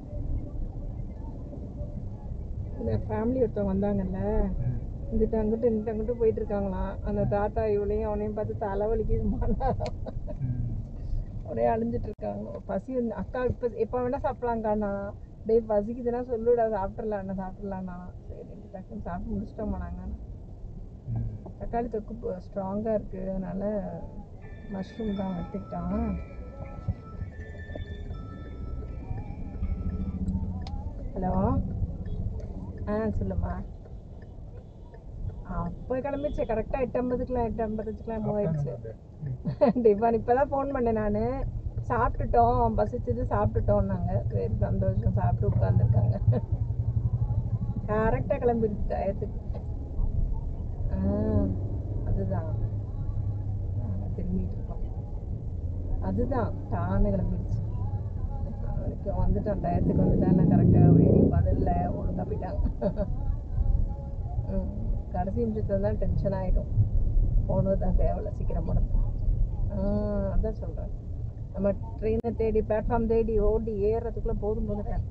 S3: இந்த ஃபேமிலி ஒருத்தவங்க வந்தாங்கல்ல, இங்கிட்ட அங்கிட்டு போயிட்டு இருக்காங்களாம். அந்த தாத்தா இவளையும் அவனையும் பார்த்து தலைவலிக்குதுமானா ஒரே அழிஞ்சிட்டு இருக்காங்க. பசி அக்கா இப்போ வேணா சாப்பிட்லாங்காண்ணா. டேய் பசிக்குதுன்னா சொல்லுடா, சாப்பிட்றலாண்ணா. சரி, டக்குன்னு சாப்பிட்டு முடிச்சிட்டோமா நாங்கள். தக்காளி தொக்கு ஸ்ட்ராங்காக இருக்குது, அதனால் மஷ்ரூம் தான் எடுத்துக்கிட்டான். ஹலோ, சொல்லுமா. அப்போ கிளம்பிடுச்சு கரெக்டாக 8:50க்குலாம் மூவ் ஆயிடுச்சு. டிஃபான் இப்போ தான் ஃபோன் பண்ணேன் நான். சாப்பிட்டுட்டோம், பசிச்சது சாப்பிட்டுட்டோம்னாங்க. சரி சந்தோஷம், சாப்பிட்டு உட்காந்துருக்காங்க. கரெக்டாக கிளம்பிடுச்சு டயத்துக்கு. அதுதான் திரும்பிட்டு இருக்கோம். அதுதான் டான்னு கிளம்பிடுச்சு. அதுக்கு வந்துட்டான், டயத்துக்கு வந்துட்டான். கரெக்டாக வேறி பதில் ஒழுங்கா போயிட்டாங்க. கடைசி நிமிஷத்தில் தான் டென்ஷன் ஆகிடும். போனது தான் தேவையில்ல, சீக்கிரம் போனது. அதான் சொல்கிறேன், நம்ம ட்ரெயினை தேடி பிளாட்ஃபார்ம் தேடி ஓடி ஏறுறதுக்குள்ளே போதும் நேரம்.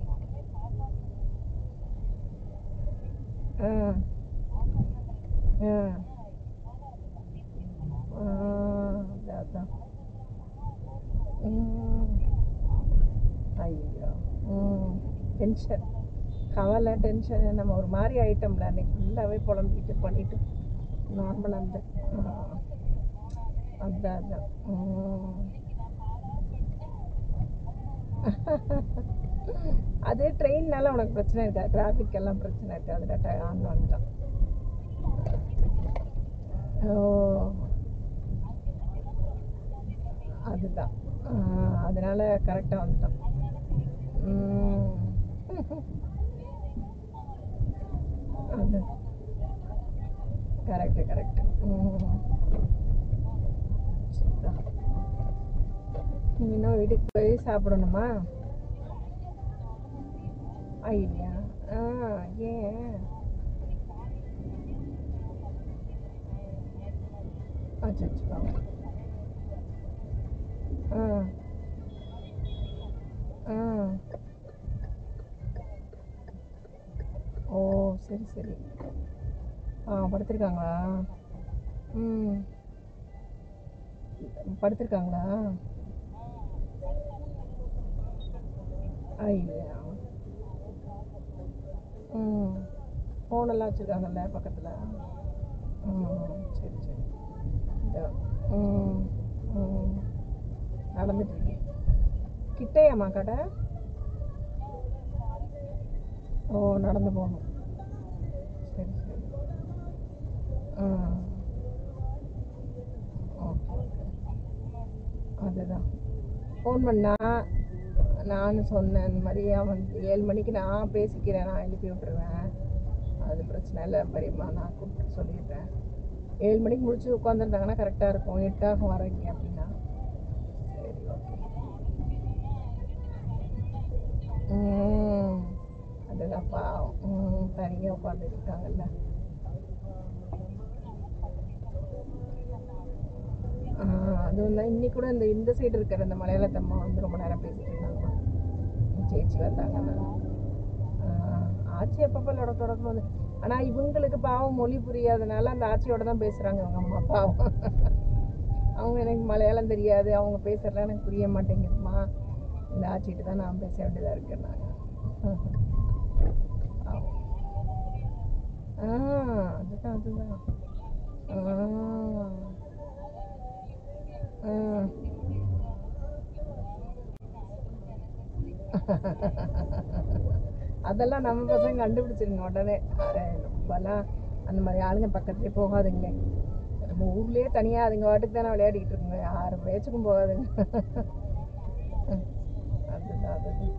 S3: அதான் ஐயோ, டென்ஷன், கவலை, டென்ஷன். நம்ம ஒரு மாதிரி ஐட்டம்ல அன்றைக்கி ஃபுல்லாகவே புலம்பிக்கிட்டு பண்ணிவிட்டு நார்மலாக இருந்தேன். அதான் அது ட்ரெயின்னால உனக்கு பிரச்சனை இருக்காது, டிராஃபிக் எல்லாம் பிரச்சனை இருக்காது. ஆன் வந்துட்டான். ஓ, அதுதான். அதனால கரெக்டாக வந்துட்டான். அது கரெக்டு கரெக்டு. இன்னும் வீட்டுக்கு போய் சாப்பிடணுமா? ஐயா, ஏன்? அச்சோ. ஓ, சரி சரி. படுத்திருக்காங்களா? படுத்திருக்காங்களா? ஐயா. ஃபோனெல்லாம் வச்சுருக்காங்கல்ல பக்கத்தில்? சரி சரி. நடந்துட்டு இருக்கேன். கிட்டையாம்மா கடை? ஓ, நடந்து போகணும். சரி சரி. Okay okay. அதுதான் ஃபோன் பண்ணா நான் சொன்னேன், இந்த மாதிரி அவன் 7 மணிக்கு நான் பேசிக்கிறேன், நான் எழுப்பி விட்டுருவேன், அது பிரச்சனை இல்லை பெரியம்மா, நான் கூப்பிட்டு சொல்லிடுறேன். 7 மணிக்கு முடிச்சு உட்காந்துருந்தாங்கன்னா கரெக்டாக இருக்கும், 8 ஆகும் வரீங்க அப்படின்னா. சரி ஓகே. அதுதான் பாவம், தனியாக உட்காந்துட்டு இருக்காங்கல்ல. அதுவும் தான் இன்னைக்கு கூட இந்த சைடு இருக்கிற இந்த மலையாளத்தம்மா வந்து ரொம்ப நேரம் பேசிட்டு இருந்தாங்க. சேச்சி வந்தாங்கன்னா ஆச்சி எப்பப்போ தொடக்கம் வந்து, ஆனால் இவங்களுக்கு பாவம் மொழி புரியாதனால அந்த ஆச்சியோட தான் பேசுகிறாங்க அவங்க அம்மா பாவம். அவங்க எனக்கு மலையாளம் தெரியாது, அவங்க பேசுறதுலாம் எனக்கு புரிய மாட்டேங்குதுமா, இந்த ஆச்சிட்டு தான் நான் பேச வேண்டியதாக இருக்கேன்னாங்க. அதுதான் அதுதான். அதெல்லாம் நம்ம பசங்க கண்டுபிடிச்சிருங்க உடனே. நம்மலாம் அந்த மாதிரி ஆளுங்க பக்கத்துலேயே போகாதுங்களே. நம்ம ஊர்லேயே தனியாக அதுங்க வாட்டுக்கு தானே விளையாடிக்கிட்டு இருக்குங்க, யார் பேச்சுக்கும் போகாதுங்க. அதுதான் அதுதான்.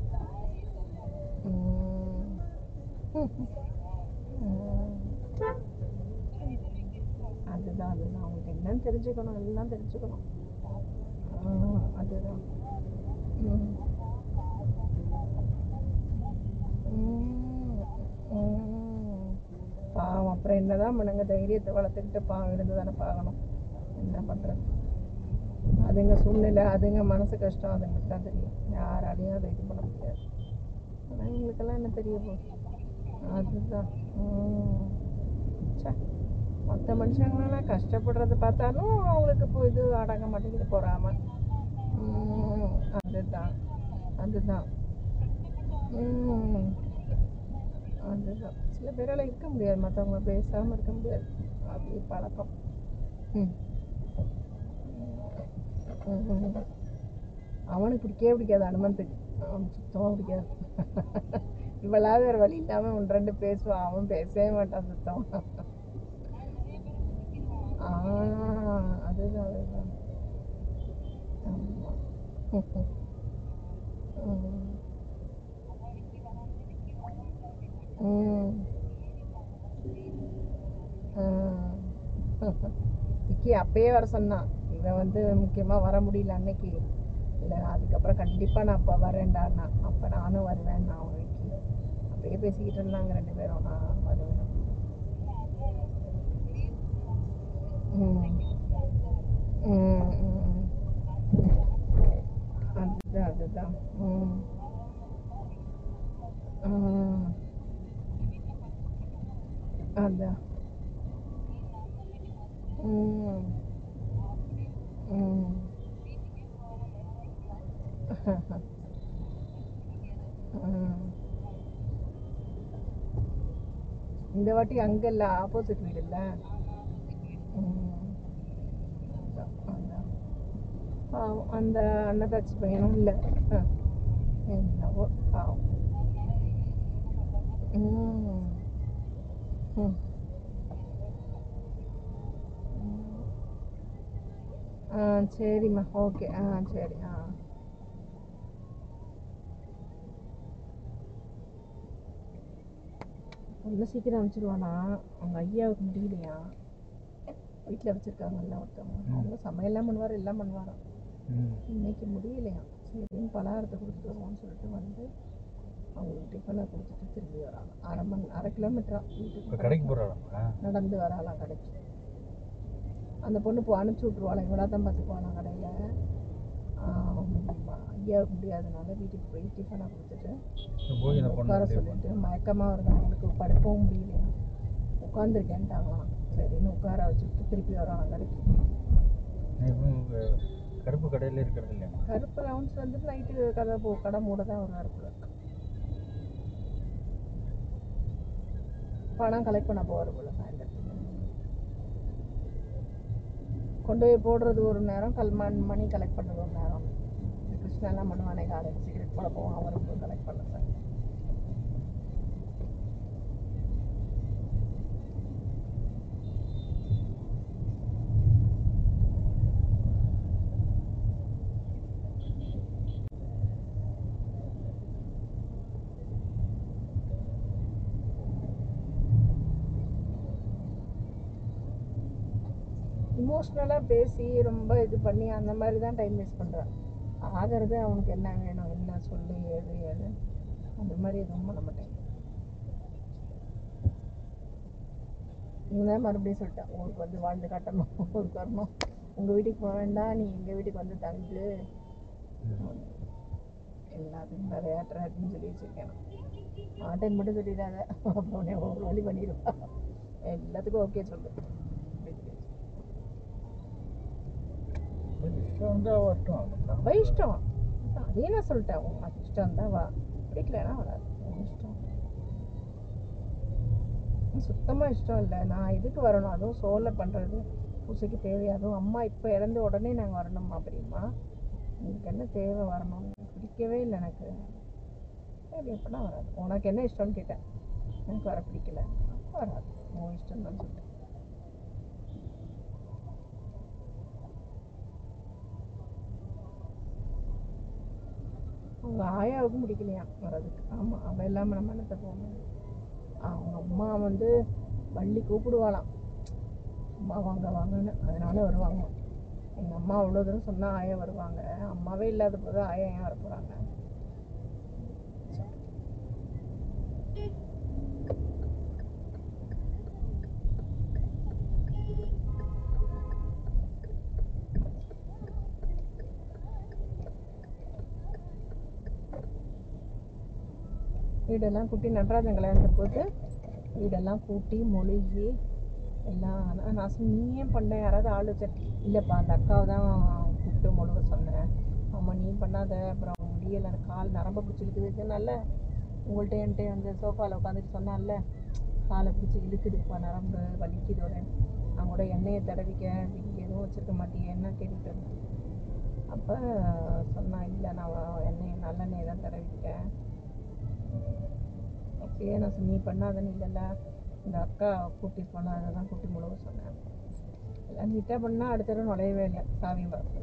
S3: அதுதான் அதுதான் அவங்களுக்கு என்னன்னு தெரிஞ்சுக்கணும், எல்லாம் தெரிஞ்சுக்கணும். அதுதான். பாவம், அப்புறம் என்னதான் பண்ணுங்க, தைரியத்தை வளர்த்துக்கிட்டு பாவம் இருந்து தானே பார்க்கணும், என்ன பண்ணுறது. அதுங்க சூழ்நிலை, அதுங்க மனசு கஷ்டம், அதுங்களுக்கு தான் தெரியும், யாராலையும் அதை இது பண்ண முடியாது. ஆனால் எங்களுக்கெல்லாம் என்ன தெரிய போகுது. அதுதான். மற்ற மனுஷங்களாம் கஷ்டப்படுறத பார்த்தாலும் அவங்களுக்கு இப்போ இது அடங்க மாட்டேங்குது, போறாம. அதுதான் அதுதான். அதுதான் சில பேரால் இருக்க முடியாது, மற்றவங்க பேசாமல் இருக்க முடியாது, அது பழக்கம். அவனுக்கு பிடிக்கவே பிடிக்காது, அனுமந்துக்கு அவனுக்கு சுத்தமாக பிடிக்காது. இவளாவது வேறு வழி இல்லாமல் 1-2 பேசுவான், அவன் பேசவே மாட்டான் சுத்தமாக. அதுதான் அதுதான். விக்கி அப்பயே வர சொன்னான், இவன் வந்து முக்கியமாக வர முடியல அன்னைக்கு, இல்லை அதுக்கப்புறம் கண்டிப்பாக நான் அப்போ வரேன்டான்னா, அப்போ நானும் வருவேன், நான் விக்கி அப்பயே பேசிக்கிட்டு இருந்தாங்க 2 பேரும், நான் வருவேன். அதுதான் அதுதான். அதான். இந்த வாட்டி அங்கே இல்லை, ஆப்போசிட் வீடு இல்லை. பாவம் அந்த அன்னதாச்சி பையனும் இல்லை, என்னவோ பாவம். ம் ம் ஆ சரிம்மா ஓகே சரி பொண்ணு சீக்கிரம் அனுப்பிச்சிடுவானா அவங்க ஐயாவுக்கு முடியலையா வீட்டில் வச்சுருக்காங்கல்ல ஒருத்தவங்க அவங்க சமையல்லாம் பண்ணுவார் எல்லாம் பண்ணுவாராம் இன்னைக்கு முடியலையா சரின்னு பலகாரத்தை கொடுத்துட்டு வருவோம்னு சொல்லிட்டு வந்து அவங்களுக்கு டிஃபனை கொடுத்துட்டு திரும்பி வராங்க அரை கிலோமீட்டரா வீட்டுக்கு
S2: கடைக்கு போகிறாங்களா?
S3: நடந்து வராலாம் கடைக்கு. அந்த பொண்ணு அனுப்பிச்சி விட்ருவாளாம் இவளா தான் பார்த்துக்குவாளாம் கடையில். ஐயாவுக்கு முடியாதனால வீட்டுக்கு போய் டிஃபனை கொடுத்துட்டு உட்கார சொல்லிட்டு மயக்கமாக வருது அவங்களுக்கு படுக்கவும் முடியலையா உட்காந்துருக்கேன்ட்டாங்களாம் சரின்னு உட்கார வச்சுட்டு திருப்பி வராங்க கடைக்கு.
S2: கருப்பு கடையில் இருக்கிறது இல்லையா?
S3: கருப்பு ரவுண்ட்ஸ் வந்துட்டு நைட்டு கடை மூட தான் வருவார் போல இருக்கு. பணம் கலெக்ட் பண்ண போவார் போல சாயந்தரத்துக்கு. கொண்டு போய் போடுறது ஒரு நேரம் மணி கலெக்ட் பண்ணுறது ஒரு நேரம். கிருஷ்ணாலாம் பண்ணுவானே காலையில் சிகரெட் போட போவான் அவருக்கு கலெக்ட் பண்ண சார். இமோஷ்னலாக பேசி ரொம்ப இது பண்ணி அந்த மாதிரி தான் டைம் வேஸ்ட் பண்ணுறான். ஆகிறது அவனுக்கு என்ன வேணும் என்ன சொல்லு ஏது அந்த மாதிரி எதுவும் பண்ண மாட்டேன். இவன் மறுபடியும் சொல்லிட்டான் ஊருக்கு வந்து வாழ்ந்து காட்டணும் ஊருக்கு வரணும் உங்கள் வீட்டுக்கு போக வேண்டாம் நீ எங்கள் வீட்டுக்கு வந்து தங்கு எல்லாத்துக்கும் விளையாட்டுறாட்டுன்னு சொல்லி வச்சுருக்கேன். மாட்டேன்னு மட்டும் சொல்லிடாத அப்புறம் ஒரு வழி பண்ணிடுவா எல்லாத்துக்கும் ஓகே சொல்லு. அவ இஷ்டம் அதே நான் சொல்லிட்டேன் உனக்கு இஷ்டம் தான் வா பிடிக்கலன்னா வராது இஷ்டம். சுத்தமாக இஷ்டம் இல்லை நான் இதுக்கு வரணும் அதுவும் சோலை பண்ணுறது பூசைக்கு தேவை அதுவும் அம்மா இப்போ இறந்து உடனே நாங்கள் வரணுமா அப்படிமா உங்களுக்கு என்ன தேவை வரணும்னு பிடிக்கவே இல்லை எனக்கு. சரி எப்படின்னா வராது உனக்கு என்ன இஷ்டம்னு கேட்டேன். எனக்கு வர பிடிக்கல அப்போ வராது உன் இஷ்டம் தான் சொல்லிட்டேன். அவங்க ஆயாவுக்கும் பிடிக்கலையா வர்றதுக்கு. ஆமாம் அவள் இல்லாமல் நம்ம என்னத்தை போகணும். அவங்க அம்மா வந்து வள்ளி கூப்பிடுவாளாம் அம்மா வாங்க வாங்கன்னு அதனால வருவாங்க. எங்கள் அம்மா அவ்வளோ தூரம் சொன்னால் ஆயா வருவாங்க. அம்மாவே இல்லாத போது ஆயா ஏன் வர போகிறாங்க. வீடெல்லாம் கூட்டி நடராஜன் கல்யாணத்தை போட்டு வீடெல்லாம் கூட்டி மொழிகி எல்லாம் நான் நீ ஏன் பண்ண யாராவது ஆள் வச்ச இல்லைப்பா அந்த அக்காவை தான் கூப்பிட்டு மொழுக சொன்னேன். ஆமாம் நீ பண்ணாத அப்புறம் முடியலை எனக்கு கால் நரம்பை பிடிச்சி இழுக்குதுனால உங்கள்கிட்ட என்கிட்ட அந்த சோஃபாவில் உட்காந்துட்டு சொன்னால காலை பிடிச்சி இழுக்குதுப்பா நரம்பு வலிக்குதோட நான் கூட எண்ணெயை தடவிக்க இங்கே எதுவும் வச்சுருக்க மாட்டேன் என்ன கேட்டுட்டு இருந்தேன். அப்போ சொன்னான் இல்லை நான் எண்ணெய் நல்லெண்ணெய் தான் தடவிக்கிட்டேன். அப்பயே நான் நீ பண்ணாதன்னு இல்லைல்ல இந்த அக்கா கூட்டி போனால் அதை தான் கூட்டி முழுவ சொன்னேன். எல்லாம் நீட்டாக பண்ணால் அடுத்த தடவை நுழையவே இல்லை சாவியம் பார்க்க.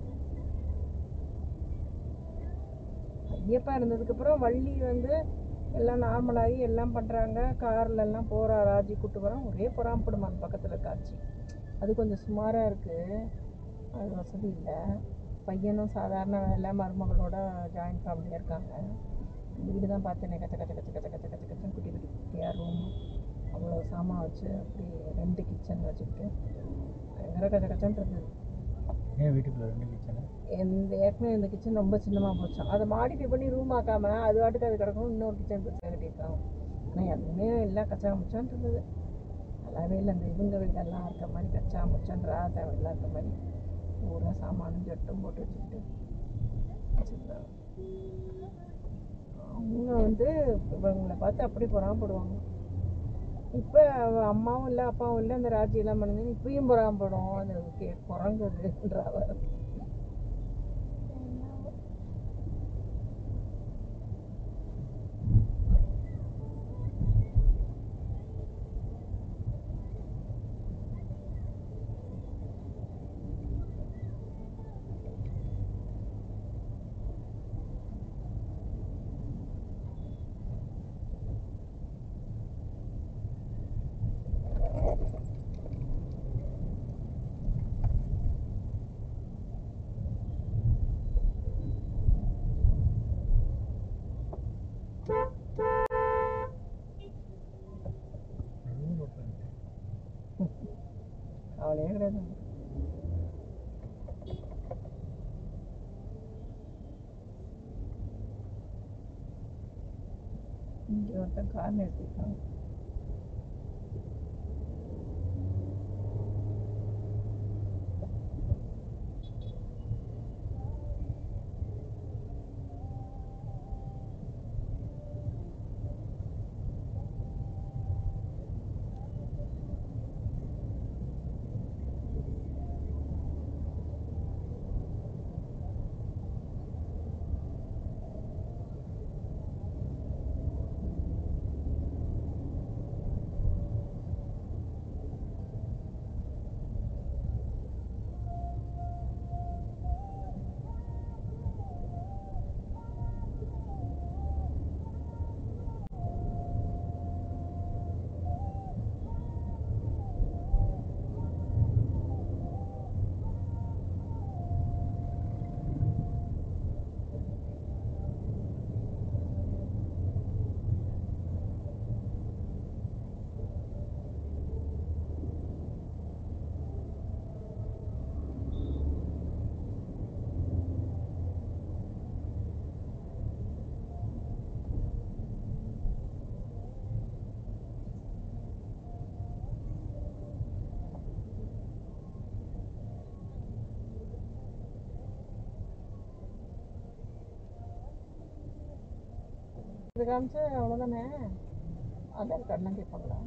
S3: ஐயப்பா இருந்ததுக்கப்புறம் வள்ளி வந்து எல்லாம் நார்மலாகி எல்லாம் பண்ணுறாங்க. கார்லெல்லாம் போகிறா ராஜி கூட்டு போகிறான். ஒரே பொறாம்படுமான் பக்கத்தில் காட்சி. அது கொஞ்சம் சுமாராக இருக்குது, அது வசதி இல்லை. பையனும் சாதாரண வேலை, மருமகளோட ஜாயின்ட் ஃபேமிலியாக இருக்காங்க. வீடு தான் பார்த்தேனே கச்ச கச்ச கச்ச கச்ச கச்ச கச்ச கச்சன் குட்டி குட்டி குட்டியாக ரூம், அவ்வளோ சாமான் வச்சு அப்படி 2 கிச்சன் வச்சுக்கிட்டு பயங்கர கச்ச கச்சன் இருக்குது.
S2: ஏன் வீட்டுக்குள்ள 2 கிச்சனு?
S3: ஏற்கனவே இந்த கிச்சன் ரொம்ப சின்னமாக போச்சான். அதை மாடிஃபை பண்ணி ரூம் ஆக்காம அது வாட்டுக்கு அது கிடக்கணும். இன்னொரு கிச்சன் பெருசாக கட்டியிருக்காங்க. ஆனால் எதுவுமே எல்லாம் கச்சா முச்சான் இருந்தது. நல்லாவே இல்லை. அந்த இவங்க வீடெல்லாம் இருக்க மாதிரி கச்சா முச்சான் ராதா வீடெல்லாம் இருக்க மாதிரி பூரா சாமானும் ஜட்டும் போட்டு வச்சுக்கிட்டு வச்சுருந்தாங்க. அவங்க வந்து இவங்களை பார்த்து அப்படி பொறாமப்படுவாங்க. இப்போ அம்மாவும் இல்லை அப்பாவும் இல்லை, அந்த ராஜ்யெல்லாம் பண்ணுது, இப்பயும் பொறாமப்படும். அது குரங்குதுன்றாவ. அவளே கிடையாது. இங்கே ஒருத்தன் கார் நிறுத்திருக்காங்க. இது காமிச்சு அவ்வளோதானே. ஆதார் கார்டெலாம் கேட்பாங்களா?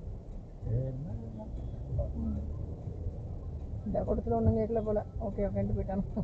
S3: இந்த கூட்டத்தில் ஒன்றும் கேட்கல போல. ஓகே ஓகேன்ட்டு போயிட்டானு.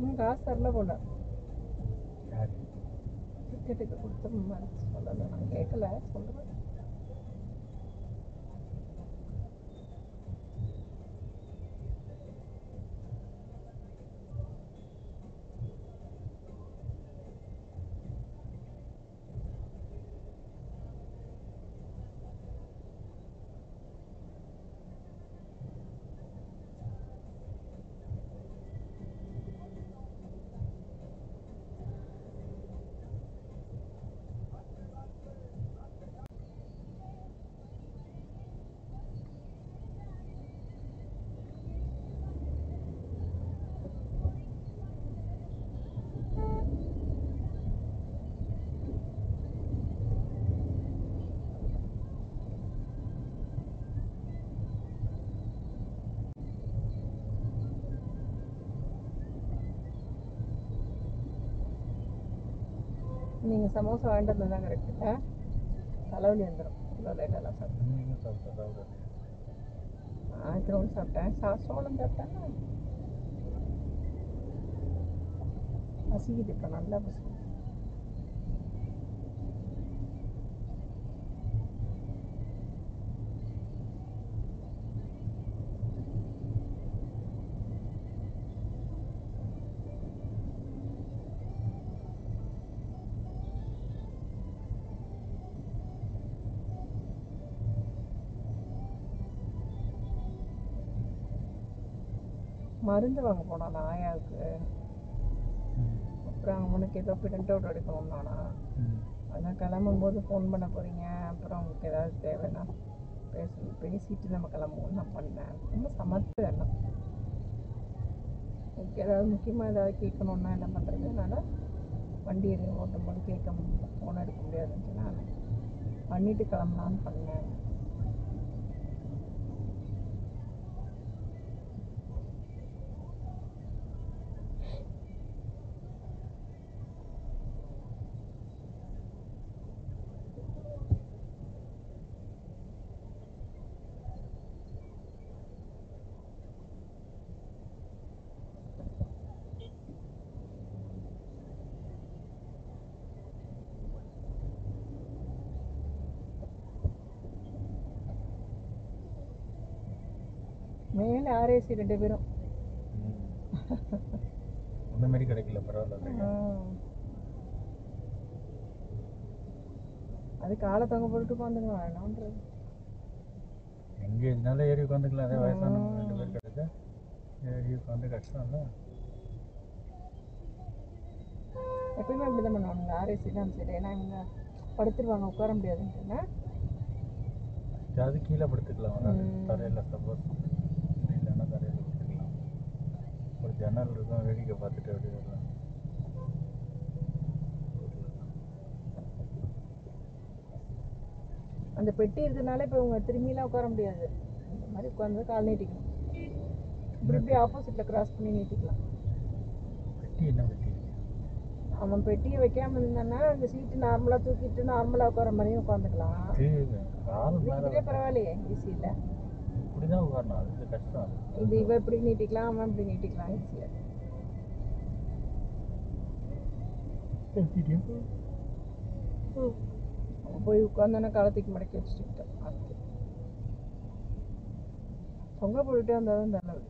S3: காசு தரல போல
S2: யார்
S3: டிக்கெட்டுக்கு கொடுத்த மாதிரி சொல்லலை, நான் கேட்கல சொல்கிறேன். நீங்கள் சமோசா வாங்கிட்டு வந்தது தான் கரெக்டு. தலைவலி வந்துடும் இவ்வளோ லேட்டெல்லாம் சாப்பிட்டேன்.
S2: இன்னும் சாப்பிட்றதா
S3: இத்தனை சாப்பிட்டேன். சோளம் சாப்பிட்டேன்னா பசிக்குது, இப்போ நல்லா பசிக்குது. மருந்து வாங்க போனானா ஆயாவுக்கு, அப்புறம் அவனுக்கு ஏதோ பிரிண்ட் அவுட் எடுக்கணும்னானா, அதான் கிளம்பும்போது ஃபோன் பண்ண போகிறீங்க, அப்புறம் உங்களுக்கு ஏதாவது தேவைன்னா பேசிட்டு நம்ம கிளம்புவோம் நான் பண்ணேன். ரொம்ப சமத்து எல்லாம். உங்களுக்கு ஏதாவது முக்கியமாக ஏதாவது கேட்கணுன்னா என்ன பண்ணுறது, அதனால் வண்டி ஓட்டும்போது ஃபோன் எடுக்க முடியாதுன்ட்டு நான் பண்ணிவிட்டு கிளம்பலான்னு பண்ணேன். மேலே ஆர்ஏசி 2 பேரும்
S2: இந்த மாதிரி கிடைக்கல, பரவாயில்ல.
S3: அது காலை தொங்க போட்டுட்டு உட்காந்துக்கலாம், என்னன்றது.
S2: எங்கேஜ்னால ஏறி உட்காந்துக்கலாம். அதே வயசானவங்க 2 பேர் கிடைச்சா ஏறி உட்காந்து கஷ்டம் இல்லை.
S3: எப்பயுமே அப்படி தான் பண்ணுவானுங்க ஆர்ஏசி தான் சரி. ஏன்னா இவங்க படுத்துருவாங்க, உட்கார முடியாதுன்ட்டுன்னா
S2: அது கீழே படுத்துக்கலாம். தரையில் சப்போஸ் இல்லைன்னா தரையில் படுத்துக்கலாம். ஒரு ஜன்னல் இருக்கும், வேடிக்கை பார்த்துட்டு அப்படியே வரலாம்.
S3: அந்த பெட்டி இருக்கிறதுனால இப்போ இவங்க திரும்பிலாம் உட்கார முடியாது. இந்த மாதிரி உட்காந்து கால் நீட்டிக்கணும். இப்படி ஆப்போசிட்டில் கிராஸ் பண்ணி நீட்டிக்கலாம்.
S2: பெட்டி என்ன பெட்டி?
S3: அவன் பெட்டியை வைக்காம இருந்தான்னா அந்த சீட்டு நார்மலாக தூக்கிட்டு நார்மலாக உட்கார மாதிரியும் உட்காந்துக்கலாம். இதுவே பரவாயில்லையே, ஈஸி இல்லை.
S2: இப்படி தான் உட்காரணும், அது கஷ்டம்.
S3: இது இவன் இப்படி நீட்டிக்கலாம், அவன் இப்படி நீட்டிக்கலாம், ஈஸியாக. அவன் போய் உட்காந்தானே காலத்துக்கு மடக்கி வச்சுக்கிட்டேன். தொங்க போட்டுட்டே வந்தாலும் தலைவலி.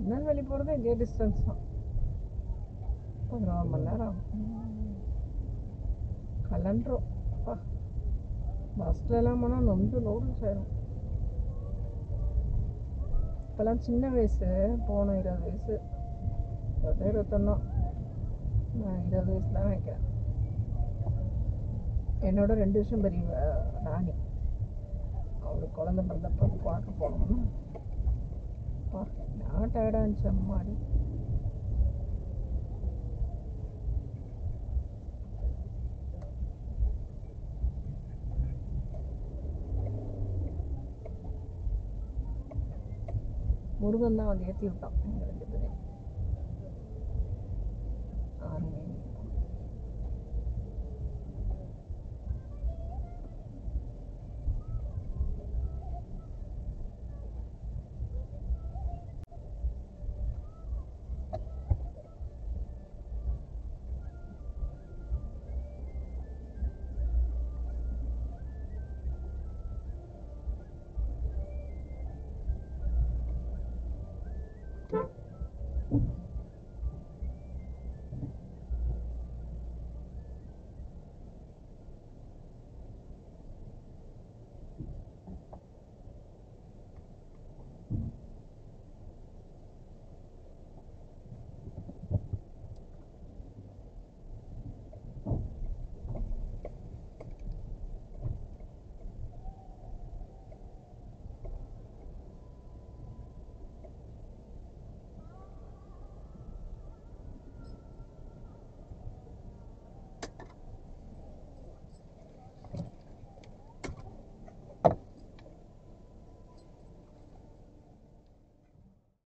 S3: திருநெல்வேலி போகிறது இதே டிஸ்டன்ஸ் தான், 11 மணி நேரம் கலண்டுரும். பஸ்லலாம் போனால் நொந்து நூடுல்ஸ் ஆயிரும். இப்போல்லாம் சின்ன வயசு, போன 20 வயசு 21 நான் 20 வயசு தான் வைக்கிறேன். என்னோட 2 வருஷம் பெரிய ராணி, அவளுக்கு குழந்தை பிறந்தப்ப பார்க்க போனோம்னா நான் டயர்டாக இருந்துச்சு அம்மாடி. முருகன் தான் வந்து ஏற்றி விட்டான் எங்கள் 2 பேரையும்.